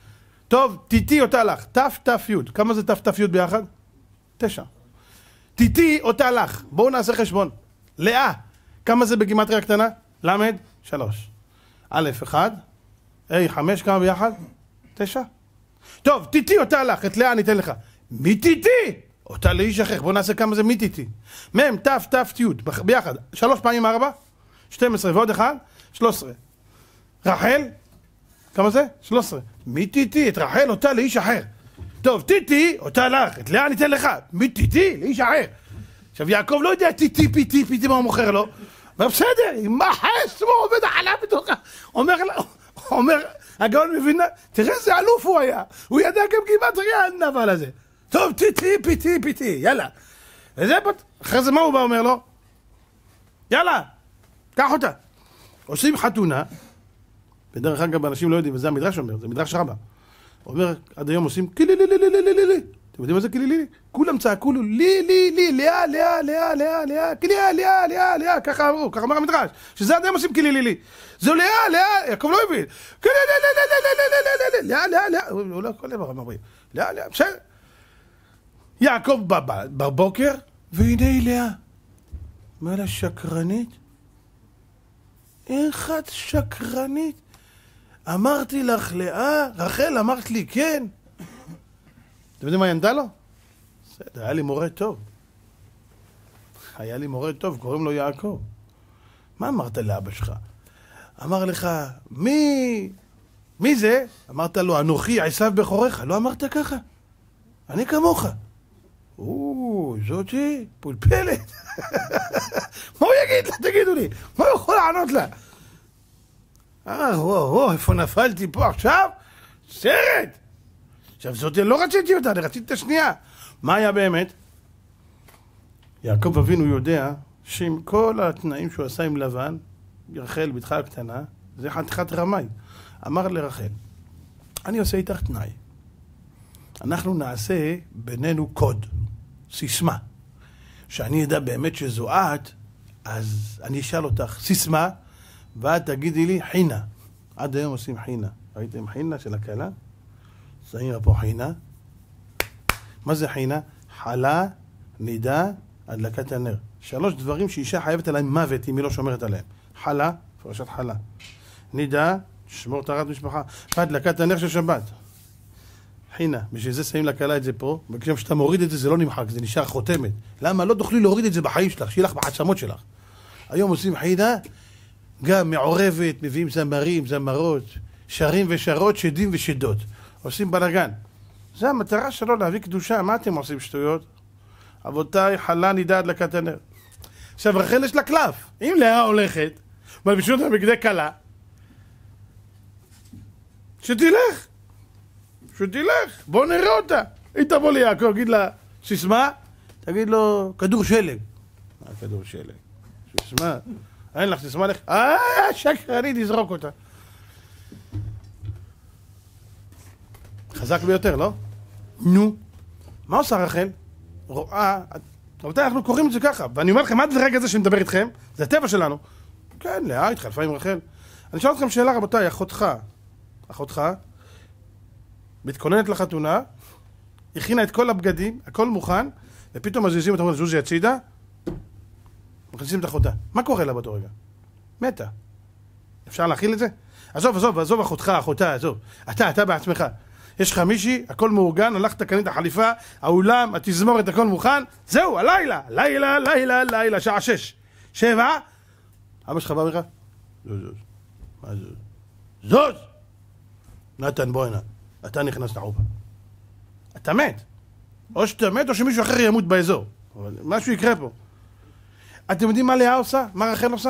טוב, תיתי אותה לך. תף, תף, יוד. כמה זה תף, תף, יוד ביחד? תשע. תיתי אותה לך. בואו נעשה חשבון. לאה. כמה זה בגימטריה הקטנה? למד? שלוש. א', אחד. א', חמש, כמה ביחד? תשע. טוב, תיתי אותה לך. את לאה אני אתן לך. מי תיתי? אותה לאיש אחר. בואו נעשה כמה זה מי תיתי. מ', תף, תף, יוד. ביחד. שלוש פעמים ארבע? שתים עשרה ועוד אחד? שלוש עשרה. רחל? כמה זה? שלוש עשרה. מי תיתי? את רחל אותה לאיש אחר. טוב, תיתי אותה לך. את לאה ניתן לך. מי תיתי? לאיש אחר. עכשיו יעקב לא יודע טיטי פיטי פיטי מה הוא מוכר לו. אבל בסדר, מה חסמו עובד החלב בתוכה. אומר, אומר, הגאון מבין, תראה איזה אלוף הוא היה. הוא ידע גם גימטריה הנבל הזה. טוב, טיטי פיטי פיטי, יאללה. וזה בת... אחרי זה מה הוא בא אומר לו? יאללה, קח אותה. עושים חתונה. בדרך אגב, אנשים לא יודעים, וזה המדרש אומר, זה מדרש רבה. הוא אומר, עד היום עושים קילילילילילילילי. אתם יודעים מה זה קילילילי? כולם צעקו לו, לי, לי, לי, לאה, לאה, לאה, לאה, לאה, לאה, לאה, לאה, לאה, ככה אמרו, ככה אמר המדרש, שזה עד היום עושים קילילילי. זו לאה, לאה, יעקב לא הבין. לאה, לאה, לאה, הוא לא כל דבר אמרים. לאה, לאה, בסדר. יעקב בא בבוקר, והנה היא לאה. מה לה שקרנית? איך את שקרנית? אמרתי לך לאה, רחל אמרת לי כן. אתם יודעים מה ינדה לו? בסדר, היה לי מורה טוב. היה לי מורה טוב, קוראים לו יעקב. מה אמרת לאבא שלך? אמר לך, מי... מי זה? אמרת לו, אנוכי עשיו בכורך. לא אמרת ככה. אני כמוך. או, זאתי, פולפלת. מה הוא יגיד לה? תגידו לי. מה הוא יכול לענות לה? אה, וואו, וואו, איפה נפלתי פה עכשיו? סרט! עכשיו זאת לא רציתי אותה, אני רציתי את השנייה. מה היה באמת? יעקב אבינו יודע שעם כל התנאים שהוא עשה עם לבן, רחל בתך הקטנה, זה חתיכת רמאי. אמר לרחל, אני עושה איתך תנאי. אנחנו נעשה בינינו קוד, סיסמה. שאני ידע באמת שזו את, אז אני אשאל אותך סיסמה, ואת תגידי לי חינה. עד היום עושים חינה. ראיתם חינה של הכלה? שמים פה חינה. מה זה חינה? חלה, נידה, הדלקת הנר. שלוש דברים שאישה חייבת עליהם מוות אם היא לא שומרת עליהם. חלה, פרשת חלה. נידה, שמור טהרת משפחה. והדלקת הנר של שבת. חינה, בשביל זה שמים לכלה את זה פה, וכשאתה מוריד את זה זה לא נמחק, זה נשאר חותמת. למה? לא תוכלי להוריד את זה בחיים שלך, שיהיה לך בעצמות שלך. היום עושים חינה, גם מעורבת, מביאים זמרים, זמרות, שרים ושרות, שדים ושדות. עושים בלגן. זה המטרה שלו להביא קדושה. מה אתם עושים שטויות? אבותיי, חלה, נידה, הדלקת הנר. עכשיו, רחל יש לה קלף. אם לאה הולכת, מלבישים אותה בגדי כלה, שתלך. שתלך. בוא נראה אותה. היא תבוא ליעקב, תגיד לה, סיסמה, תגיד לו, כדור שלג. מה כדור שלג? סיסמה. אין לך סיסמה לך. אה, שקרנית, תזרוק אותה. חזק ביותר, לא? נו. מה עושה רחל? רואה, רבותיי, אנחנו קוראים את זה ככה, ואני אומר לכם, עד לרגע זה שאני מדבר איתכם, זה הטבע שלנו. כן, לאה התחלפה עם רחל. אני שואל אתכם שאלה, רבותיי, אחותך, אחותך, מתכוננת לחתונה, הכינה את כל הבגדים, הכל מוכן, ופתאום מזיזים אותה, אומרת, זוזי הצידה, מכניסים את אחותה. מה קורה לה באותו רגע? מתה. אפשר להכיל את זה? עזוב, עזוב, עזוב אחותך, אחותה, עזוב. אתה, אתה בעצמך. יש לך מישהי, הכל מאורגן, הלכת קנית החליפה, האולם, התזמורת, הכל מוכן, זהו, הלילה, לילה, לילה, לילה, שעה שש, שבע, אבא שלך בא לך, זוז, זוז, מה זוז? זוז! נתן, בוא הנה, אתה נכנס לחופה. אתה מת. או שאתה מת, או שמישהו אחר ימות באזור. אבל משהו יקרה פה. אתם יודעים מה לאה עושה? מה רחל עושה?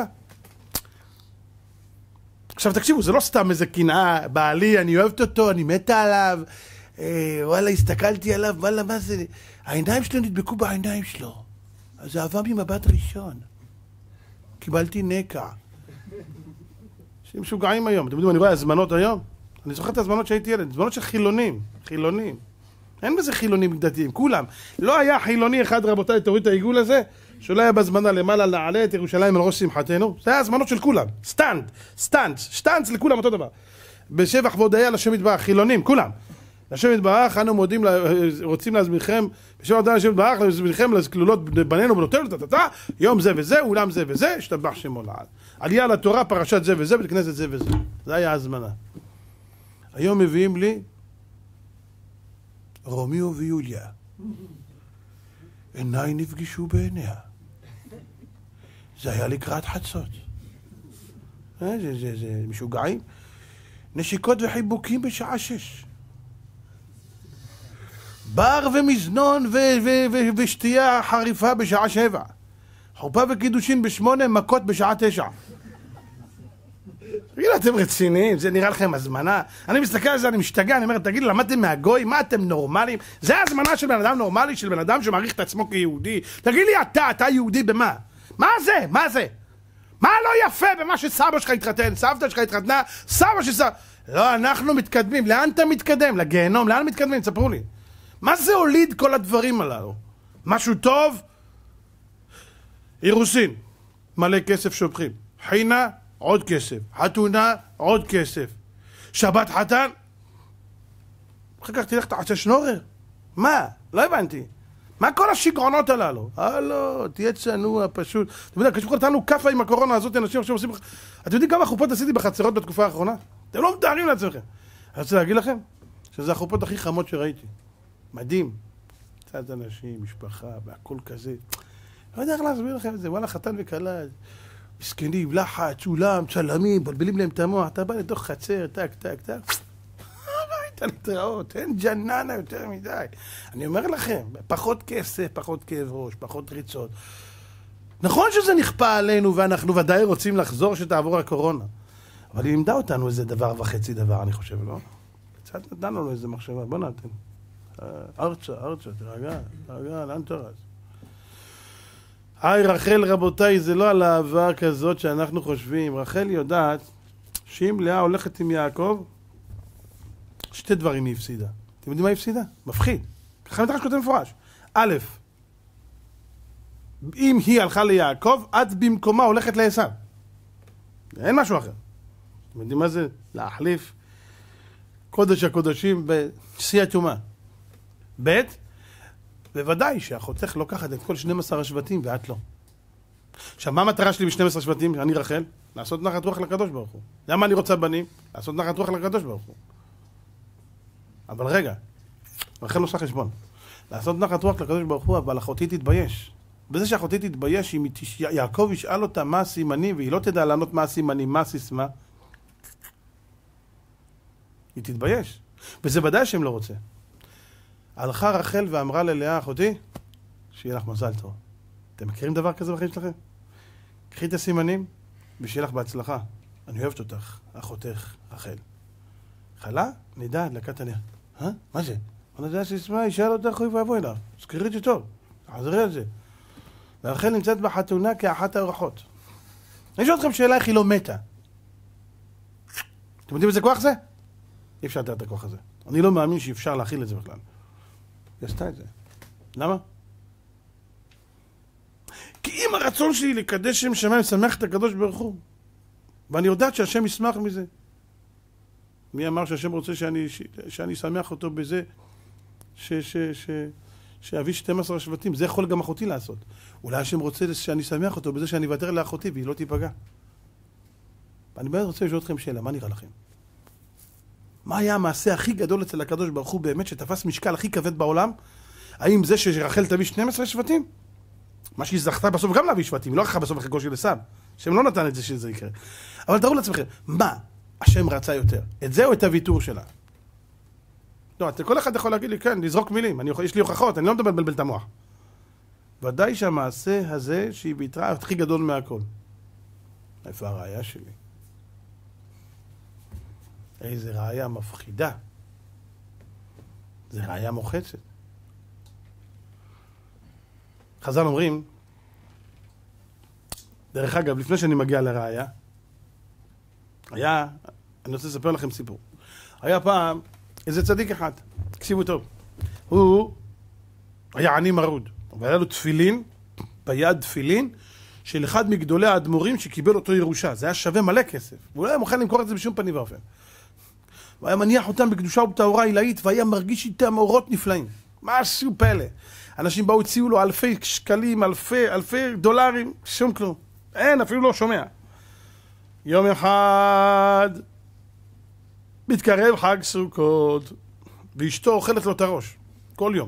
עכשיו תקשיבו, זה לא סתם איזה קנאה, בעלי, אני אוהבת אותו, אני מתה עליו, אה, וואלה, הסתכלתי עליו, וואלה, מה זה? העיניים שלו נדבקו בעיניים שלו. אז זה עבר ממבט ראשון. קיבלתי נקע. שהם משוגעים היום. אתם יודעים, אני רואה הזמנות היום? אני זוכר את הזמנות שהייתי ילד, הזמנות של חילונים, חילונים. אין בזה חילונים דתיים, כולם. לא היה חילוני אחד, רבותיי, תוריד את העיגול הזה, שלא היה בזמנה למעלה נעלה את ירושלים על ראש שמחתנו. זה היה הזמנות של כולם. סטנד, סטנץ, שטנץ לכולם אותו דבר. בשבח והודיה לשם יתברך, חילונים, כולם. השם יתברך, אנו מודים, רוצים להזמינכם, בשם אדם השם יתברך, להזמינכם לכלולות בנינו ובנותינו, תתתה, יום זה וזה, אולם זה וזה, השתבח שמו לעד. עלייה לתורה, פרשת זה וזה, בית כנסת זה וזה. זה היה הזמנה. היום מביאים לי רומיו ויוליה. עיניי נפגשו בעיניה. זה היה לקראת חצות. זה, זה, זה, זה משוגעים. נשיקות וחיבוקים בשעה שש. בר ומזנון ו- ו- ו- ושתייה חריפה בשעה שבע. חופה וקידושין בשמונה, מכות בשעה תשע. תגידו, אתם רציניים? זה נראה לכם הזמנה? אני מסתכל על זה, אני משתגע, אני אומר, תגידו, למדתם מהגוי? מה אתם נורמליים? זה הזמנה של בן אדם נורמלי, של בן אדם שמעריך את עצמו כיהודי? תגיד לי, אתה, אתה יהודי במה? מה זה? מה זה? מה לא יפה במה שסבא שלך התחתן, סבתא שלך התחתנה, סבא שסבא... לא, אנחנו מתקדמים. לאן אתה מתקדם? לגיהנום. לאן מתקדמים? תספרו לי. מה זה הוליד כל הדברים הללו? משהו טוב? אירוסין, מלא כסף שופכים. חינה, עוד כסף. חתונה, עוד כסף. שבת חתן? אחר כך תלך תעשה שנורר. מה? לא הבנתי. מה כל השגעונות הללו? אה לא, תהיה צנוע פשוט. אתם יודעים, כשבכל נתנו כפה עם הקורונה הזאת, אנשים עכשיו עושים... אתם יודעים כמה חופות עשיתי בחצרות בתקופה האחרונה? אתם לא מתארים לעצמכם. אני רוצה להגיד לכם שזה החופות הכי חמות שראיתי. מדהים. קצת אנשים, משפחה, והכל כזה. לא יודע איך להסביר לכם את זה. וואלה, חתן וכלה, מסכנים, לחץ, אולם, צלמים, בלבלים להם את המוח. אתה בא לתוך חצר, טק, טק, טק. הביתה להתראות, אין ג'ננה יותר מדי. אני אומר לכם, פחות כסף, פחות כאב ראש, פחות ריצות. נכון שזה נכפה עלינו, ואנחנו ודאי רוצים לחזור שתעבור הקורונה. אבל היא לימדה אותנו איזה דבר וחצי דבר, אני חושב, לא? קצת נתנו לנו איזה מחשבה, בוא נתן. ארצה, ארצה, תרגע, תרגע, לאן תרז? היי רחל, רבותיי, זה לא על אהבה כזאת שאנחנו חושבים. רחל יודעת שאם לאה הולכת עם יעקב, שתי דברים היא הפסידה. אתם יודעים מה היא הפסידה? מפחיד. ככה מדרש כותב מפורש. א', אם היא הלכה ליעקב, את במקומה הולכת לעשיו. אין משהו אחר. אתם יודעים מה זה? להחליף קודש הקודשים בשיא הטומאה. ב', בוודאי שהחותך לוקחת את כל שנים עשר השבטים ואת לא. עכשיו, מה המטרה שלי ב-שנים עשר השבטים? אני רחל, לעשות נחת רוח לקדוש ברוך הוא. למה אני רוצה בנים? לעשות נחת רוח לקדוש ברוך הוא. אבל רגע, רחל עושה חשבון. לעשות נחת רוח לקדוש ברוך הוא, אבל אחותי תתבייש. בזה שאחותי תתבייש, אם יעקב ישאל אותה מה הסימנים, והיא לא תדע לענות מה הסימנים, מה הסיסמה, היא תתבייש. וזה ודאי שהם לא רוצה. הלכה רחל ואמרה ללאה, אחותי, שיהיה לך מזל טוב. אתם מכירים דבר כזה בחיים שלכם? קחי את הסימנים ושיהיה לך בהצלחה. אני אוהבת אותך, אחותך, רחל. חלה? נדע, דלקת הנר. אה? מה זה? אני יודע שישמע, ישאל אותך, אוי ואבוי לה. זכרי את זה טוב. תחזרי על זה. ורחל נמצאת בחתונה כאחת האורחות. אני שואל אתכם שאלה איך היא לא מתה. אתם יודעים איזה כוח זה? אי אפשר לתאר את הכוח הזה. אני לא מאמין שאפשר להכיל את זה בכלל. היא עשתה את זה. למה? כי אם הרצון שלי לקדש שם שמיים שמח את הקדוש ברוך הוא, ואני יודעת שהשם ישמח מזה. מי אמר שהשם רוצה שאני, שאני שמח אותו בזה ש, ש, ש, שאביא שתים עשרה שבטים? זה יכול גם אחותי לעשות. אולי השם רוצה שאני שמח אותו בזה שאני אוותר לאחותי והיא לא תיפגע. אני באמת רוצה לשאול אתכם שאלה, מה נראה לכם? מה היה המעשה הכי גדול אצל הקדוש ברוך הוא באמת שתפס משקל הכי כבד בעולם? האם זה שרחל תביא שנים עשר שבטים? מה שהיא זכתה בסוף גם להביא שבטים, לא הלכה בסוף לחיקו של עשיו. השם לא נתן את זה שזה יקרה. אבל תראו לעצמכם, מה השם רצה יותר? את זה או את הוויתור שלה? לא, כל אחד יכול להגיד לי, כן, לזרוק מילים, אני, יש לי הוכחות, אני לא מדבר בלבל את המוח. ודאי שהמעשה הזה שהיא ויתרה הכי גדול מהכל. איפה הראיה שלי? איזה ראיה מפחידה. זה ראיה מוחצת. חז"ל אומרים, דרך אגב, לפני שאני מגיע לראיה, היה, אני רוצה לספר לכם סיפור. היה פעם איזה צדיק אחד, תקשיבו טוב. הוא היה עני מרוד, אבל היה לו תפילין, ביד תפילין, של אחד מגדולי האדמו"רים שקיבל אותו ירושה. זה היה שווה מלא כסף. והוא לא היה מוכן למכור את זה בשום פנים ואופן. הוא היה מניח אותם בקדושה ובטהרה עילאית, והיה מרגיש איתם אורות נפלאים. משהו פלא. אנשים באו הציעו לו אלפי שקלים, אלפי, אלפי דולרים, שום כלום. אין, אפילו לא שומע. יום אחד מתקרב חג סוכות, ואשתו אוכלת לו את הראש, כל יום.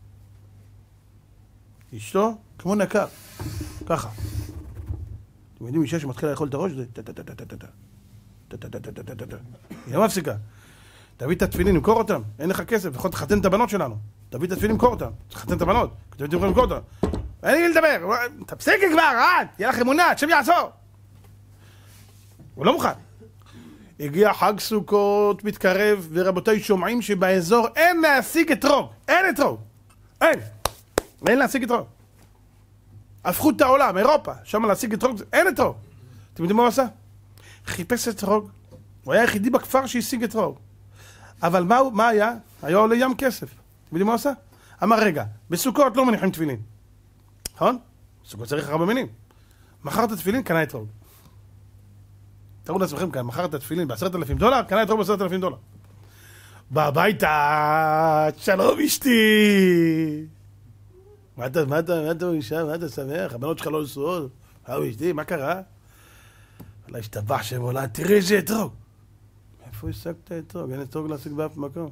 אשתו כמו נקר, ככה. אתם יודעים, אישה שמתחילה לאכול את הראש, זה טה-טה-טה-טה-טה-טה. טה-טה-טה-טה-טה-טה. היא לא מפסיקה. תביא את התפילין, נמכור אותם. אין לך כסף, יכול לחתן את הבנות שלנו. תביא את התפילין, נמכור אותם. צריך לחתן את הבנות. תביא את התפילין, נמכור אותם. אין לי לדבר. תפסיקי כבר, עד. יהיה לך אמונה, השם יעזור. הוא לא מוכן. הגיע חג סוכות, מתקרב, ורבותיי שומעים שבאזור אין להשיג אתרוג. אין אתרוג. אין. אין להשיג אתרוג. הפכו את העולם, אירופה, שם להשיג אתרוג, אין אתרוג. אתם יודעים מה הוא עשה? חיפש אתרוג. הוא היה היחידי בכפר שהשיג אתרוג. אבל מה, מה היה? היה עולה ים כסף. אתם יודעים מה הוא עשה? אמר, רגע, בסוכות לא מניחים תפילין. נכון? בסוכות צריך הרבה מינים. מכר את התפילין, קנה אתרוג. תראו לעצמכם כאן, מכר את התפילין בעשרת אלפים דולר, קנה אתרוג בעשרת אלפים דולר. בא הביתה, שלום אשתי. מה אתה, מה אתה, מה אתה אישה, מה אתה שמח? הבנות שלך לא נשואות? שלום אשתי, מה קרה? אללה השתבח שם עולה, תראה איזה אתרוג. איפה השגת אתרוג? אין אתרוג להשיג באף מקום.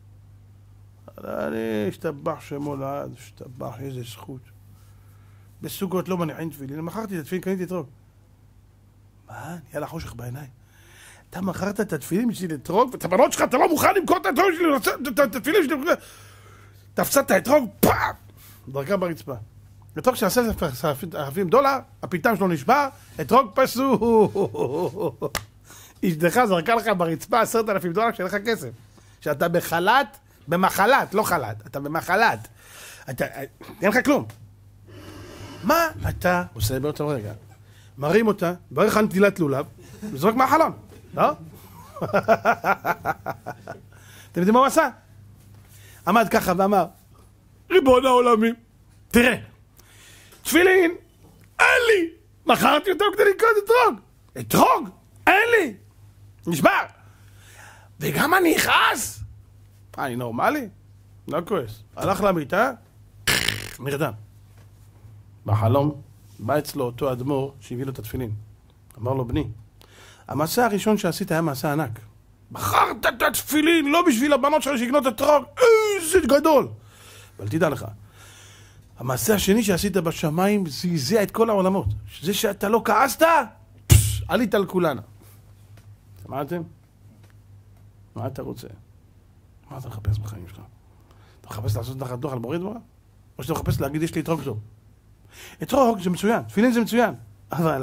אני השתבח שם עולה, השתבח, איזה זכות. בסוכות לא מניחים תפילין, מכרתי את התפילין, קניתי אתרוג. מה? נהיה לה חושך בעיניים. אתה מכרת את התפילין בשביל אתרוג, ואת הבנות שלך אתה לא מוכן למכור את האתרוג שלי, את התפילין שלי. תפסת את האתרוג, פאפ! דרכה ברצפה. אתרוג שעשה אלפים דולר, הפיתם שלו נשבר, אתרוג פסול. אשתך זרקה לך ברצפה עשרת אלפים דולר שאין לך כסף. שאתה בחל"ת, במחל"ת, לא חל"ת, אתה במחל"ת. אין לך כלום. מה אתה עושה באותו רגע? מרים אותה, ברך נטילת לולב, וזרוק מהחלון, לא? אתם יודעים מה הוא עשה? עמד ככה ואמר, ריבון העולמים, תראה, תפילין, אין לי, מכרתי אותו כדי לקנות אתרוג, אתרוג, אין לי, נשבר, וגם אני אכעס, אני נורמלי, לא כועס, הלך למיטה, נרדם, בחלום, בא אצלו אותו אדמו"ר שהביא לו את התפילין. אמר לו, בני, המעשה הראשון שעשית היה מעשה ענק. בחרת את התפילין, לא בשביל הבנות שלך שיקנות אתרוג, איזה גדול. אבל תדע לך, המעשה השני שעשית בשמיים זעזע את כל העולמות. זה שאתה לא כעסת, פש, עלית על כולנה. שמעתם? מה אתה רוצה? מה אתה מחפש בחיים שלך? אתה מחפש לעשות לך דוח על בורא דברה? או שאתה מחפש להגיד, יש לי אתרוג טוב? אתרוג זה מצוין, תפילין זה מצוין, אבל...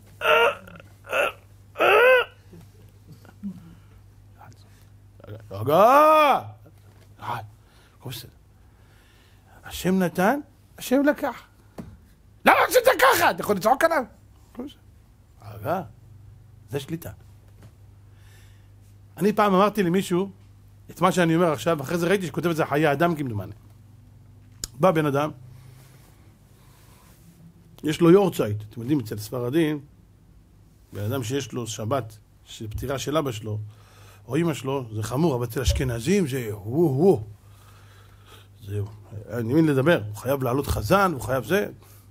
רגע! השם נתן, השם לקח. למה עשית ככה? אתה יכול לצעוק עליו? רגע, זה שליטה. אני פעם אמרתי למישהו את מה שאני אומר עכשיו, אחרי זה ראיתי שכותב את זה חיי אדם כמדומני. בא בן אדם, יש לו יורצייט, אתם יודעים, אצל ספרדים, בן אדם שיש לו שבת, פטירה של אבא שלו, או אמא שלו, זה חמור, אבל אצל אשכנזים זה וואו וואו. זהו, אני מבין לדבר, הוא חייב לעלות חזן, הוא חייב זה.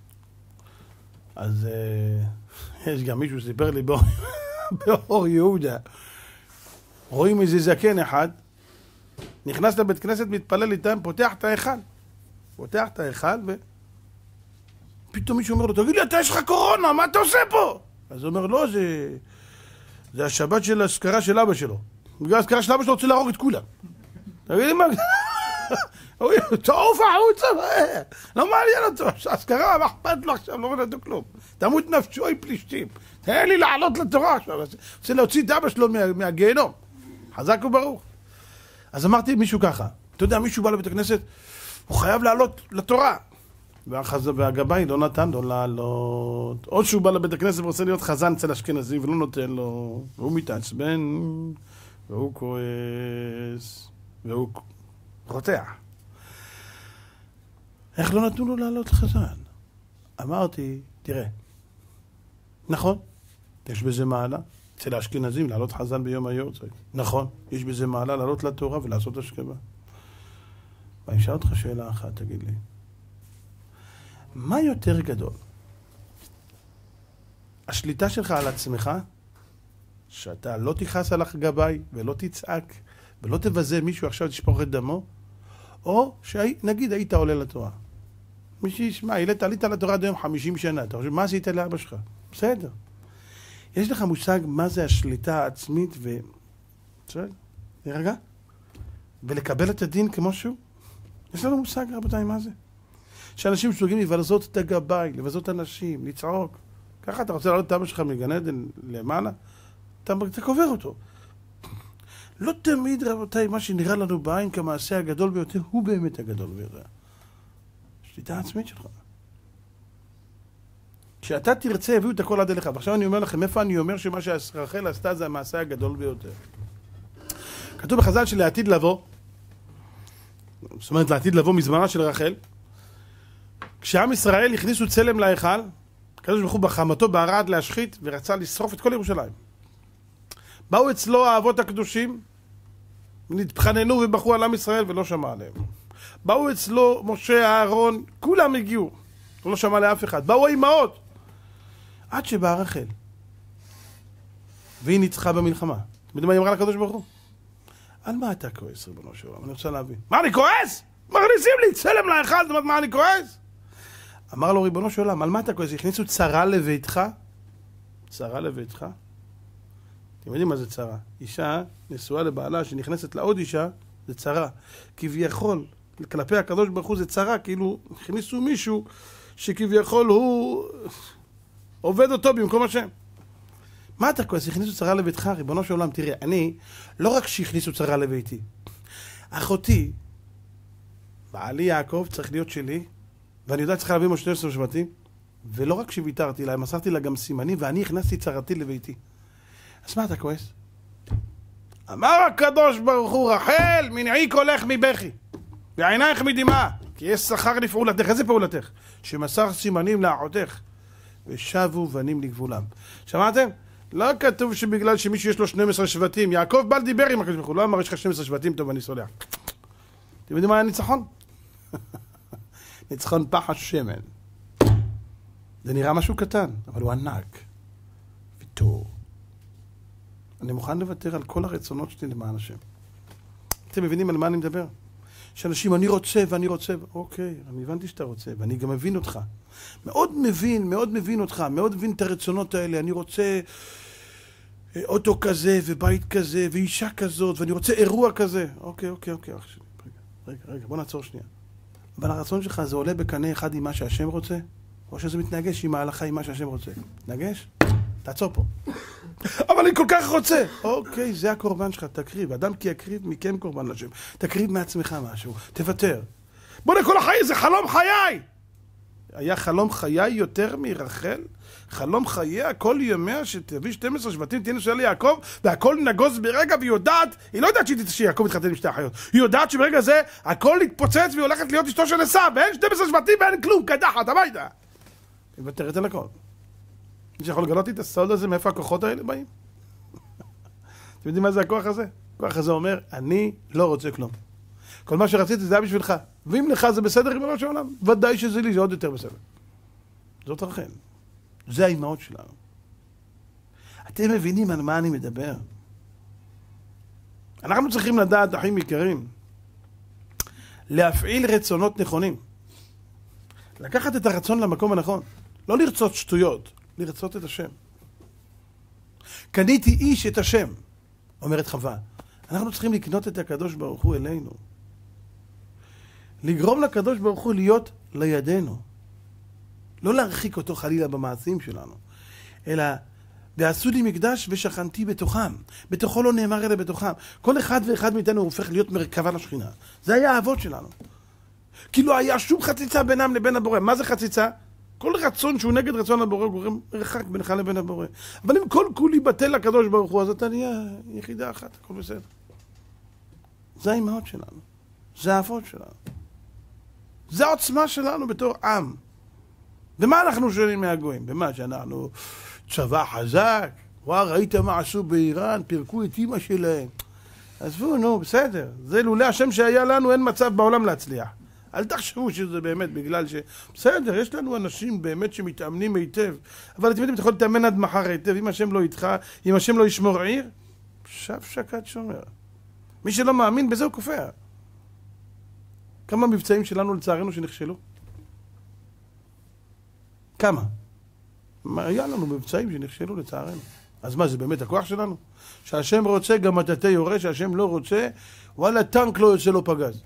אז אה, יש גם מישהו שסיפר לי באור, באור יהודה, רואים איזה זקן אחד, נכנס לבית כנסת, מתפלל איתם, פותח את ההיכל. פותח את ההיכל ו... פתאום מישהו אומר לו, תגיד לי, אתה יש לך קורונה, מה אתה עושה פה? אז הוא אומר, לא, זה... זה השבת של האזכרה של אבא שלו. בגלל האזכרה של אבא שלו רוצה להרוג את כולם. תגיד לי מה... תעוף החוצה, לא מעניין אותו, האזכרה, מה אכפת לו עכשיו, לא מעניין אותו כלום. תמות נפשו עם פלישתים. תן לי לעלות לתורה עכשיו. רוצה להוציא את אבא שלו מהגיהנום. חזק וברוך. אז אמרתי מישהו ככה, אתה יודע, מישהו בא לבית הכנסת, הוא חייב לעלות לתורה. והגבאי לא נתן לו לעלות. או שהוא בא לבית הכנסת ורוצה להיות חזן אצל אשכנזי ולא נותן לו, והוא מתעצבן, והוא כועס, והוא רותח. איך לא נתנו לו לעלות חזן? אמרתי, תראה, נכון, יש בזה מעלה, אצל האשכנזים לעלות חזן ביום היורצייט. נכון, יש בזה מעלה לעלות לתורה ולעשות השכבה. ואני אשאל אותך שאלה אחת, תגיד לי. מה יותר גדול? השליטה שלך על עצמך, שאתה לא תכעס על גביי ולא תצעק ולא תבזה מישהו עכשיו תשפוך את דמו, או שנגיד היית עולה לתורה. מי שישמע, עלית לתורה עד היום חמישים שנה, אתה חושב, מה עשית לאבא שלך? בסדר. יש לך מושג מה זה השליטה העצמית ו... בסדר? להירגע? ולקבל את הדין כמו שהוא? יש לנו מושג, רבותיי, מה זה? שאנשים מסוגלים לבזות את הגביי, לבזות אנשים, לצעוק. ככה אתה רוצה לעלות את אבא שלך מגן עדן למעלה? אתה, אתה קובר אותו. לא תמיד, רבותיי, מה שנראה לנו בעין כמעשה הגדול ביותר, הוא באמת הגדול ביותר. שליטה עצמית שלך. כשאתה תרצה, הביאו את הכל עד אליך. ועכשיו אני אומר לכם, איפה אני אומר שמה שרחל עשתה זה המעשה הגדול ביותר. כתוב בחז"ל שלעתיד לבוא, זאת אומרת לעתיד לבוא מזמנה של רחל, כשעם ישראל הכניסו צלם להיכל, הקדוש ברוך הוא בחמתו בערד להשחית ורצה לשרוף את כל ירושלים. באו אצלו האבות הקדושים, נתחננו ובכו על עם ישראל ולא שמע עליהם. באו אצלו משה, אהרון, כולם הגיעו, הוא לא שמע לאף אחד. באו האימהות, עד שבאה רחל. והיא ניצחה במלחמה. אתם יודעים מה היא אמרה לקדוש ברוך הוא? על מה אתה כועס, ריבונו של עולם? אני רוצה להבין. מה אני כועס? מכניסים לי צלם להיכל, זאת אומרת מה אני כועס? אמר לו, ריבונו של עולם, על מה אתה כועס? הכניסו צרה לביתך? צרה לביתך? אתם יודעים מה זה צרה? אישה נשואה לבעלה שנכנסת לעוד אישה, זה צרה. כביכול, כלפי הקדוש ברוך הוא זה צרה, כאילו הכניסו מישהו שכביכול הוא עובד אותו במקום השם. מה אתה כועס? הכניסו צרה לביתך, ריבונו של עולם, תראה, אני, לא רק שהכניסו צרה לביתי, אחותי, בעלי יעקב צריך להיות שלי, ואני יודע צריכה להביא לו שני עשר שבטים, ולא רק שוויתרתי לה, מסרתי לה גם סימנים, ואני הכנסתי צרתי לביתי. אז מה אתה כועס? אמר הקדוש ברוך הוא, רחל, מנעי קולך מבכי, ועינייך מדמעה, כי יש שכר לפעולתך. איזה פעולתך? שמסר סימנים לאחותך, ושבו בנים לגבולם. שמעתם? לא כתוב שבגלל שמישהו יש לו שנים עשר שבטים, יעקב בא לדבר עם הקדוש ברוך הוא, לא אמר יש לך שנים עשר שבטים, טוב אני סולח. אתם יודעים מה היה ניצחון? ניצחון פח השמן. זה נראה משהו קטן, אבל הוא ענק. ויתור. אני מוכן לוותר על כל הרצונות שלי למען השם. אתם מבינים על מה אני מדבר? שאנשים, אני רוצה ואני רוצה, אוקיי, אני הבנתי שאתה רוצה, ואני גם מבין אותך. מאוד מבין, מאוד מבין אותך, מאוד מבין את הרצונות האלה. אני רוצה אוטו כזה, ובית כזה, ואישה כזאת, ואני רוצה אירוע כזה. אוקיי, אוקיי, אוקיי. רגע, רגע, רגע, בוא נעצור שנייה. אבל הרצון שלך זה עולה בקנה אחד עם מה שהשם רוצה, או שזה מתנגש עם ההלכה עם מה שהשם רוצה? מתנגש? תעצור פה. אבל אני כל כך רוצה. אוקיי, זה הקורבן שלך, תקריב. אדם כי יקריב מכם קורבן לשם. תקריב מעצמך משהו, תוותר. בוא נקול החיים, זה חלום חיי. היה חלום חיי יותר מרחל? חלום חייה, כל ימיה שתביא שנים עשר שבטים, תהיה נשואה ליעקב, והכל נגוז ברגע, והיא יודעת, היא לא יודעת שיעקב התחתן עם שתי אחיות. היא יודעת שברגע זה הכל יתפוצץ והיא הולכת להיות אשתו של עשיו, ואין שנים עשר שבטים ואין כלום, קדחת, הביתה. היא מוותרת על הכל. מי שיכול לגלות את הסוד הזה, מאיפה הכוחות האלה באים? אתם יודעים מה זה הכוח הזה? הכוח הזה אומר, אני לא רוצה כלום. כל מה שרציתי זה היה בשבילך. ואם לך זה בסדר, ריבונו של עולם, ודאי שזה לי, זה עוד יותר בסדר. זאת רחל. זה האימהות שלנו. אתם מבינים על מה אני מדבר? אנחנו צריכים לדעת, אחים יקרים, להפעיל רצונות נכונים. לקחת את הרצון למקום הנכון. לא לרצות שטויות, לרצות את השם. קניתי איש את השם, אומרת חווה. אנחנו צריכים לקנות את הקדוש ברוך הוא אלינו. לגרום לקדוש ברוך הוא להיות לידינו. לא להרחיק אותו חלילה במעשים שלנו, אלא ועשו לי מקדש ושכנתי בתוכם. בתוכו לא נאמר אלא בתוכם. כל אחד ואחד מאיתנו הופך להיות מרכבה לשכינה. זה היה האבות שלנו. כי לא היה שום חציצה בינם לבין הבורא. מה זה חציצה? כל רצון שהוא נגד רצון הבורא גורם מרחק בינך לבין הבורא. אבל אם כל כולי בטל לקדוש ברוך הוא, אז אתה נהיה יחידה אחת, הכל בסדר. זה האימהות שלנו. זה האבות שלנו. זה העוצמה שלנו בתור עם. ומה אנחנו שונים מהגויים? במה שאנחנו צבא חזק, וואו, ראית מה עשו באיראן? פירקו את אמא שלהם. עזבו, נו, בסדר. זה לולא השם שהיה לנו, אין מצב בעולם להצליח. אל תחשבו שזה באמת בגלל ש... בסדר, יש לנו אנשים באמת שמתאמנים היטב, אבל אתם יודעים, אתה יכול להתאמן עד מחר היטב, אם השם לא איתך, אם השם לא ישמור עיר, שב שקד שומר. מי שלא מאמין בזה הוא כופר. כמה מבצעים שלנו לצערנו שנכשלו? כמה? מה, היה לנו מבצעים שנכשלו לצערנו. אז מה, זה באמת הכוח שלנו? שהשם רוצה גם מטאטא יורה, שהשם לא רוצה, וואלה, טנק לא יוצא לו פגז.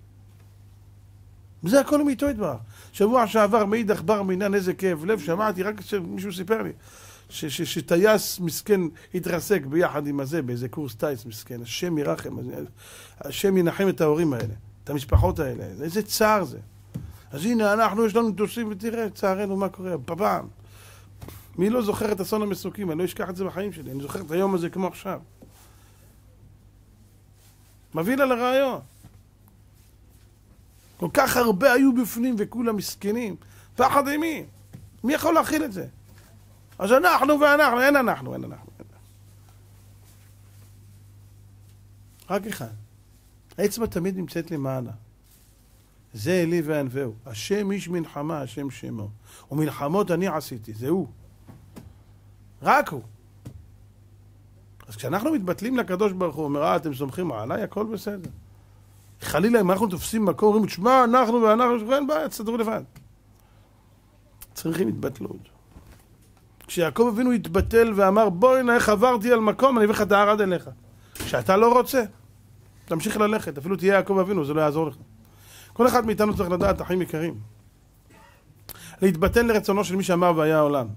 זה הכל מאיתו יתברך. שבוע שעבר מאידך בר מינן איזה כאב לב, שמעתי רק שמישהו סיפר לי, שטייס מסכן התרסק ביחד עם הזה, באיזה קורס טייס מסכן, השם ירחם, השם ינחם את ההורים האלה, את המשפחות האלה, איזה צער זה. אז הנה אנחנו, יש לנו תוסעים, ותראה, צערנו מה קורה, פעם. מי לא זוכר את אסון המסוקים? אני לא אשכח את זה בחיים שלי, אני זוכר את היום הזה כמו עכשיו. מביא לה לרעיון. כל כך הרבה היו בפנים וכולם מסכנים. פחד אימי. מי יכול להכיל את זה? אז אנחנו ואנחנו, אין אנחנו, אין אנחנו. אין. רק אחד. האצבע תמיד נמצאת למעלה. זה אלי וענווהו. השם איש מלחמה, השם שמו. ומלחמות אני עשיתי, זה הוא. רק הוא. אז כשאנחנו מתבטלים לקדוש ברוך הוא, אומר, אה, אתם סומכים עליי, הכל בסדר. חלילה, אם אנחנו תופסים מקום, אומרים, תשמע, אנחנו ואנחנו, אין בעיה, תסתדרו לבד. צריכים התבטלות. כשיעקב אבינו התבטל ואמר, בואי הנה, איך עברתי על מקום, אני אביא לך את הערד אליך. כשאתה לא רוצה, תמשיך ללכת, אפילו תהיה יעקב אבינו, זה לא יעזור לך. כל אחד מאיתנו צריך לדעת, אחים יקרים. להתבטל לרצונו של מי שאמר והיה העולם.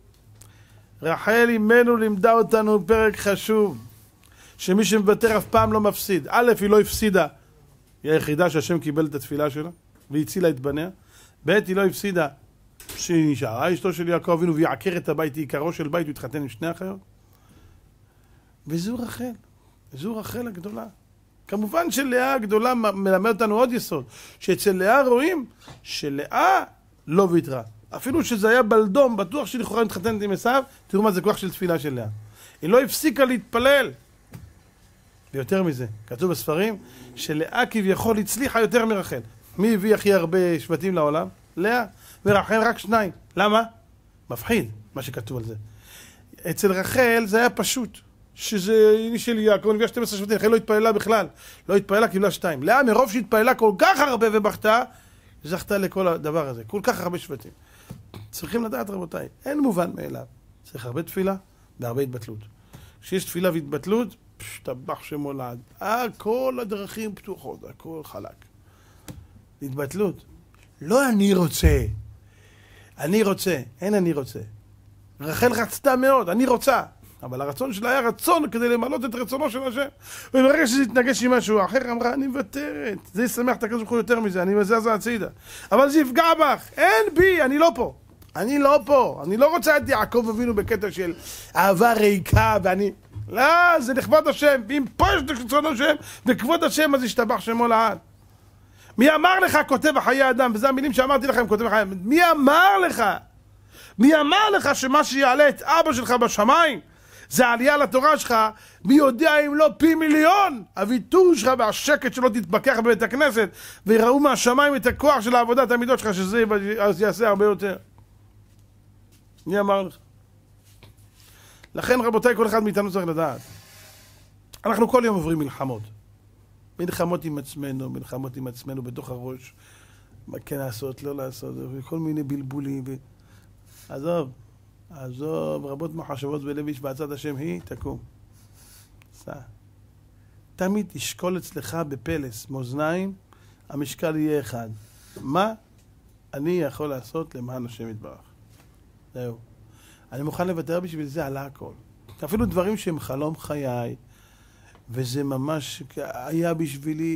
רחל אימנו לימדה אותנו פרק חשוב, שמי שמוותר אף פעם לא מפסיד. א', היא לא הפסידה, היא היחידה שהשם קיבל את התפילה שלה, והצילה את בניה. ב', היא לא הפסידה, שהיא נשארה אשתו של יעקב אבינו, ויעקר את הבית, היא עיקרו של בית, הוא התחתן עם שני אחיות. וזו רחל, זו רחל הגדולה. כמובן שלאה הגדולה מלמד אותנו עוד יסוד, שאצל לאה רואים שלאה לא ויתרה. אפילו שזה היה בלדום, בטוח שלכאורה מתחתנת עם עשיו, תראו מה זה כוח של תפילה של לאה. היא לא הפסיקה להתפלל. ויותר מזה, כתוב בספרים, שלאה כביכול הצליחה יותר מרחל. מי הביא הכי הרבה שבטים לעולם? לאה. ורחל רק שניים. למה? מפחיד, מה שכתוב על זה. אצל רחל זה היה פשוט. שזה איני של יעקב, נביאה שתים עשרה שבטים, רחל לא התפללה בכלל. לא התפללה, קיבלה שתיים. לאה מרוב שהתפללה כל כך הרבה ובכתה, זכתה לכל הדבר הזה. כל כך הרבה שבטים. צריכים לדעת, רבותיי, אין מובן מאליו. צריך הרבה תפילה והרבה התבטלות. כשיש תפילה והתבטלות, שתבח שמולד. כל הדרכים פתוחות, הכל חלק. התבטלות. לא אני רוצה. אני רוצה. אין אני רוצה. רחל רצתה מאוד, אני רוצה. אבל הרצון שלה היה רצון כדי למלות את רצונו של השם. וברגע שזה יתנגש עם משהו אחר, אמרה, אני מוותרת. זה ישמח את הקדוש ברוך הוא יותר מזה, אני מזעזע הצידה. אבל זה יפגע בך. אין בי, אני לא פה. אני לא פה. אני לא רוצה את יעקב אבינו בקטע של אהבה ריקה, ואני... לא, זה לכבוד השם. ואם פה יש רצון השם, וכבוד השם, אז ישתבח שמו לעד. מי אמר לך כותב החיי אדם? וזה המילים שאמרתי לכם, כותב החיי אדם. מי אמר לך? מי אמר לך שמה שיעלה את אבא שלך בשמיים, זה העלייה לתורה שלך? מי יודע אם לא פי מיליון הוויתור שלך והשקט שלא תתפקח בבית הכנסת ויראו מהשמיים את הכוח של העבודת המידות שלך, שזה יעשה הרבה יותר. מי אמר לך? לכן רבותיי, כל אחד מאיתנו צריך לדעת, אנחנו כל יום עוברים מלחמות, מלחמות עם עצמנו, מלחמות עם עצמנו בתוך הראש, מה כן לעשות, לא לעשות, וכל מיני בלבולים ו... עזוב, עזוב, רבות מחשבות בלב איש בעצת השם היא, תקום. סע. תמיד תשקול אצלך בפלס, מאזניים, המשקל יהיה אחד. מה אני יכול לעשות למען השם יתברך? זהו. אני מוכן לוותר בשביל זה על הכל. אפילו דברים שהם חלום חיי, וזה ממש היה בשבילי,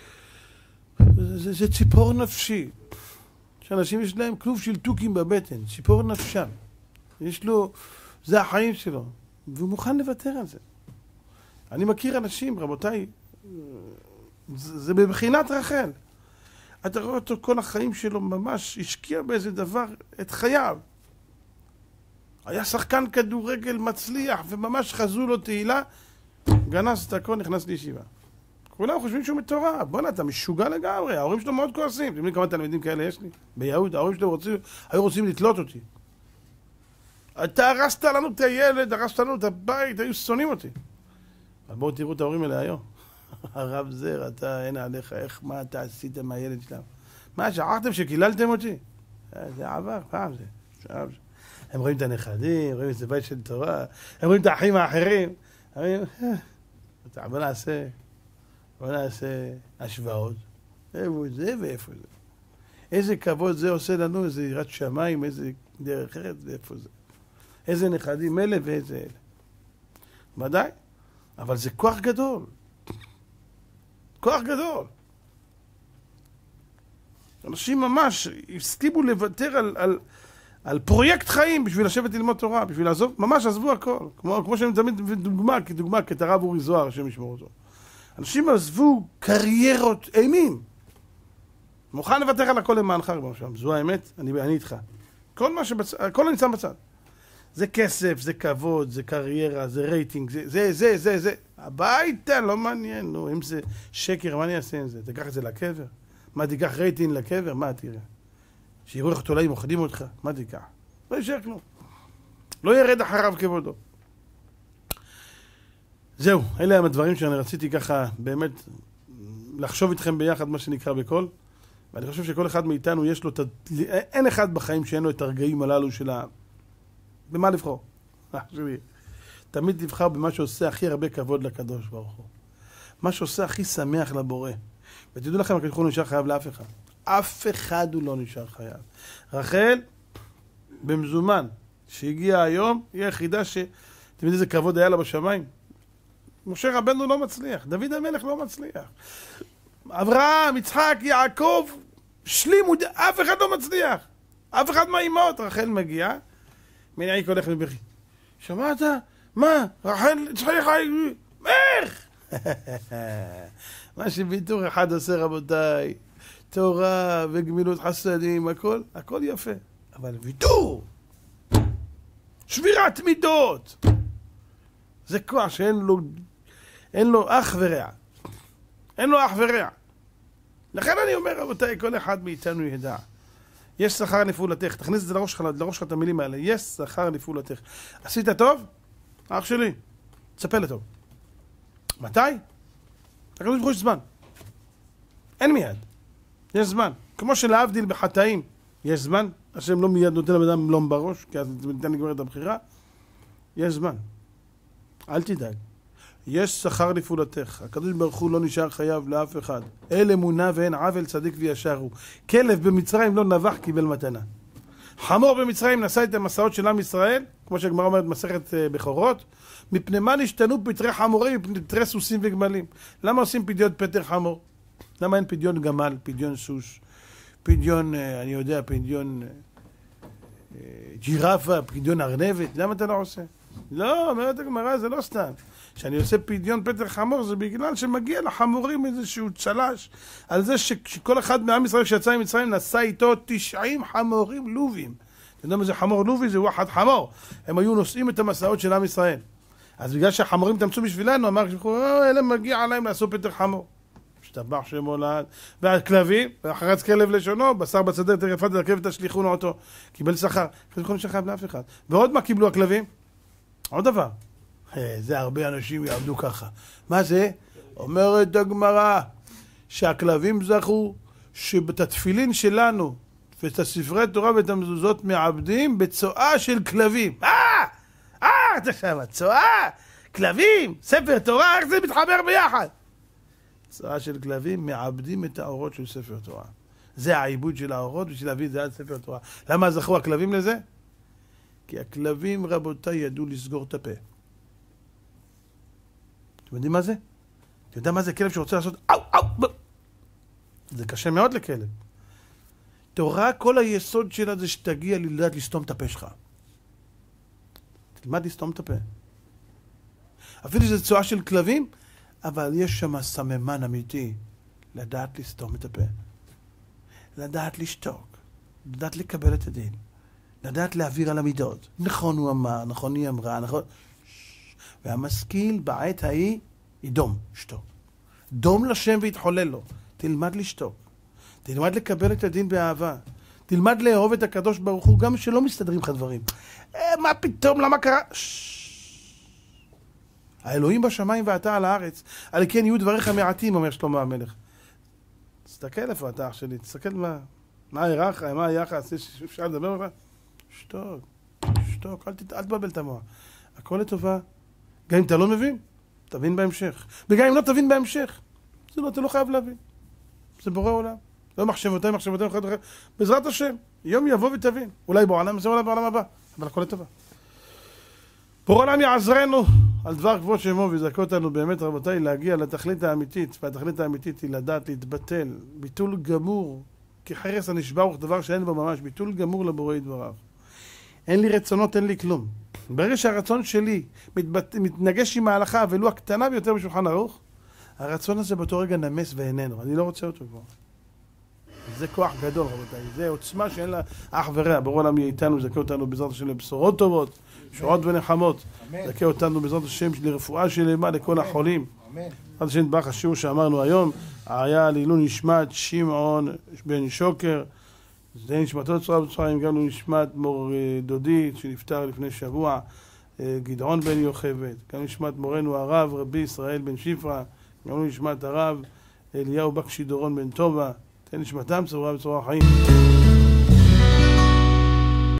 זה, זה ציפור נפשי. שאנשים יש להם כלוב של תוכים בבטן, ציפור נפשם. יש לו, זה החיים שלו, והוא מוכן לוותר על זה. אני מכיר אנשים, רבותיי, זה, זה בבחינת רחל. אתה רואה אותו כל החיים שלו ממש השקיע באיזה דבר את חייו. היה שחקן כדורגל מצליח, וממש חזו לו תהילה, גנס את הכל, נכנס לישיבה. כולם חושבים שהוא מטורף. בוא'נה, אתה משוגע לגמרי, ההורים שלו מאוד כועסים. אתם יודעים כמה תלמידים כאלה יש לי? ביהוד, ההורים שלו רוצים, היו רוצים לתלות אותי. אתה הרסת לנו את הילד, הרסת לנו את הבית, היו שונאים אותי. אבל בואו תראו את ההורים האלה היום. הרב זר, אתה, אין עליך, איך, מה אתה עשית מהילד שלנו? מה, שכחתם שקיללתם אותי? זה עבר, פעם זה. שעב. הם רואים את הנכדים, רואים את זה בית של תורה, הם רואים את האחים האחרים. אומרים, בוא נעשה, בוא נעשה השוואות. איפה זה ואיפה זה. איזה כבוד זה עושה לנו, איזה יראת שמיים, איזה דרך אחרת ואיפה זה. איזה נכדים אלה ואיזה אלה. ודאי, אבל זה כוח גדול. כוח גדול. אנשים ממש הסכימו לוותר על, על, על פרויקט חיים בשביל לשבת ללמוד תורה, בשביל לעזוב, ממש עזבו הכל. כמו, כמו שאני תמיד דוגמה, כדוגמה, כת הרב אורי זוהר, השם ישמור אותו. אנשים עזבו קריירות אימים. מוכן לוותר על הכל למענך, רבנו שם. זו האמת, אני, אני איתך. כל מה שבצ... הכל אני שם בצד. זה כסף, זה כבוד, זה קריירה, זה רייטינג, זה, זה, זה, זה, זה. הביתה, לא מעניין, נו, אם זה שקר, מה אני אעשה עם זה? תיקח את זה לקבר? מה תיקח רייטינג לקבר? מה תראה? שיראו לך תולעים, אוכלים אותך, מה תיקח? לא יישאר כלום. לא ירד אחריו כבודו. זהו, אלה הם הדברים שאני רציתי ככה באמת לחשוב איתכם ביחד, מה שנקרא בכל. ואני חושב שכל אחד מאיתנו יש לו, ת... אין אחד בחיים שאין לו את הרגעים הללו של ה... במה לבחור? תמיד תבחר במה שעושה הכי הרבה כבוד לקדוש ברוך הוא. מה שעושה הכי שמח לבורא. ותדעו לכם, הקדוש ברוך הוא לא נשאר חייב לאף אחד. אף אחד הוא לא נשאר חייב. רחל, במזומן, שהגיע היום, היא היחידה ש... אתם יודעים איזה כבוד היה לה בשמיים? משה רבנו לא מצליח, דוד המלך לא מצליח. אברהם, יצחק, יעקב, שלימו, אף אחד לא מצליח. אף אחד מהאימהות. רחל מגיעה, מנעי הולך מבכי. שמעת? מה? רחל צריכה... איך? מה שביטור אחד עושה, רבותיי, תורה וגמילות חסדים, הכל, הכל יפה. אבל ויתור, שבירת מידות, זה כוח שאין לו, אין לו אח ורע. אין לו אח ורע. לכן אני אומר, רבותיי, כל אחד מאיתנו ידע. יש שכר לפעולתך. תכניס את זה לראש שלך, לראש שלך את המילים האלה. יש שכר לפעולתך. עשית טוב? אח שלי, תספר לטוב. מתי? הקדוש ברוך הוא יש זמן. אין מיד. יש זמן. כמו שלהבדיל בחטאים, יש זמן. השם לא מיד נותן לבן מלום בראש, כי אז ניתן לגמר את הבחירה. יש זמן. אל תדאג. יש שכר לפעולתך. הקדוש ברוך הוא לא נשאר חייב לאף אחד. אל אמונה ואין עוול, צדיק וישר הוא. כלב במצרים לא נבח, קיבל מתנה. חמור במצרים נשא את המסעות של עם ישראל, כמו שהגמרא אומרת מסכת בכורות, מפני מה נשתנו פטרי חמורים, מפני פטרי סוסים וגמלים. למה עושים פדיון פטר חמור? למה אין פדיון גמל, פדיון סוס, פדיון, אני יודע, פדיון ג'ירפה, פדיון ארנבת? למה אתה לא עושה? לא, אומרת הגמרא, זה לא סתם. כשאני עושה פדיון פטר חמור, זה בגלל שמגיע לחמורים איזשהו צלש, על זה שכל אחד מעם ישראל שיצא ממצרים נשא איתו תשעים חמורים לובים. אתה יודע מה זה חמור לובי? זה וואחד חמור. הם היו נושאים את המסעות של עם ישראל. אז בגלל שהחמורים תמצאו בשבילנו, אמר שחור, אלה מגיע עליהם לעשות פטר חמור. שתבח שם הולד. והכלבים, ואחרץ כלב לשונו, בשר בצדר תרפת דרכב תשליחונו אותו. קיבל שכר. כזה יכול לשחרר לאף אחד. ועוד מה קיבלו הכלבים? עוד דבר. זה הרבה אנשים יעבדו ככה. מה זה? אומרת הגמרא שהכלבים זכו שאת התפילין שלנו ואת הספרי תורה ואת המזוזות מעבדים בצואה של כלבים. אה! אה! אתה שמה, צואה! כלבים! ספר תורה, איך זה מתחבר ביחד? צואה של כלבים מעבדים את האורות של ספר תורה. זה העיבוד של האורות בשביל להביא את זה עד ספר תורה. למה זכו הכלבים לזה? כי הכלבים, רבותיי, ידעו לסגור את הפה. אתם יודעים מה זה? אתה יודע מה זה כלב שרוצה לעשות אau, אau, ב... זה קשה מאוד לכלב. תורה, כל היסוד שלה זה שתגיע לדעת לסתום את הפה שלך. תלמד לסתום את הפה. אפילו שזה צואה של כלבים, אבל יש שם סממן אמיתי. לדעת לסתום את הפה. לדעת לשתוק. לדעת לקבל את הדין. לדעת להעביר על המידות. נכון הוא אמר, נכון היא אמרה, נכון... והמשכיל בעת ההיא ידום, שתוק. דום לשם והתחולל לו. תלמד לשתוק. תלמד לקבל את הדין באהבה. תלמד לאהוב את הקדוש ברוך הוא, גם שלא מסתדרים לך דברים. אה, מה פתאום, למה קרה? האלוהים בשמיים ואתה על הארץ. על כן יהיו דבריך מעטים, אומר שלמה המלך. תסתכל איפה אתה אח שלי, תסתכל מה, מה הירח, מה היחס, אפשר לדבר לך? שתוק, שתוק, אל, אל תבלבל את המוח. הכל לטובה. גם אם אתה לא מבין, תבין בהמשך. וגם אם לא תבין בהמשך, זה לא, אתה לא חייב להבין. זה בורא עולם. לא מחשבותיי, מחשבותיי, מחשבותיי. בעזרת השם, יום יבוא ותבין. אולי בעולם הזה, אולי בעולם הבא. אבל הכל לטובה. בורא עולם יעזרנו על דבר כבוד שמו ויזכה אותנו באמת רבותיי להגיע לתכלית האמיתית. והתכלית האמיתית היא לדעת להתבטל. ביטול גמור, כחרס הנשבר הוא דבר שאין בו ממש. ביטול גמור לבורא יתברך. אין לי רצונות, אין לי כלום. ברגע שהרצון שלי מתבט... מתנגש עם ההלכה, ולו הקטנה ביותר בשולחן ערוך, הרצון הזה באותו רגע נמס ואיננו. אני לא רוצה אותו כבר. זה כוח גדול, רבותיי. זה עוצמה שאין לה אח ורע. בורא עולם יהיה איתנו, זכה אותנו בעזרת השם לבשורות טובות, שורות ונחמות. זכה אותנו בעזרת השם לרפואה שלמה לכל החולים. בעזרת השם נתברך השיעור שאמרנו היום, היה לעילוי נשמת שמעון בן שוקר. זה נשמתו צורה בצורה, גם לו נשמת מור דודי שנפטר לפני שבוע, גדעון בן יוכבד, גם נשמת מורנו הרב רבי ישראל בן שפרה, גם לו נשמת הרב אליהו בקשי דורון בן טובה, תן נשמתם צורה בצורה חיים.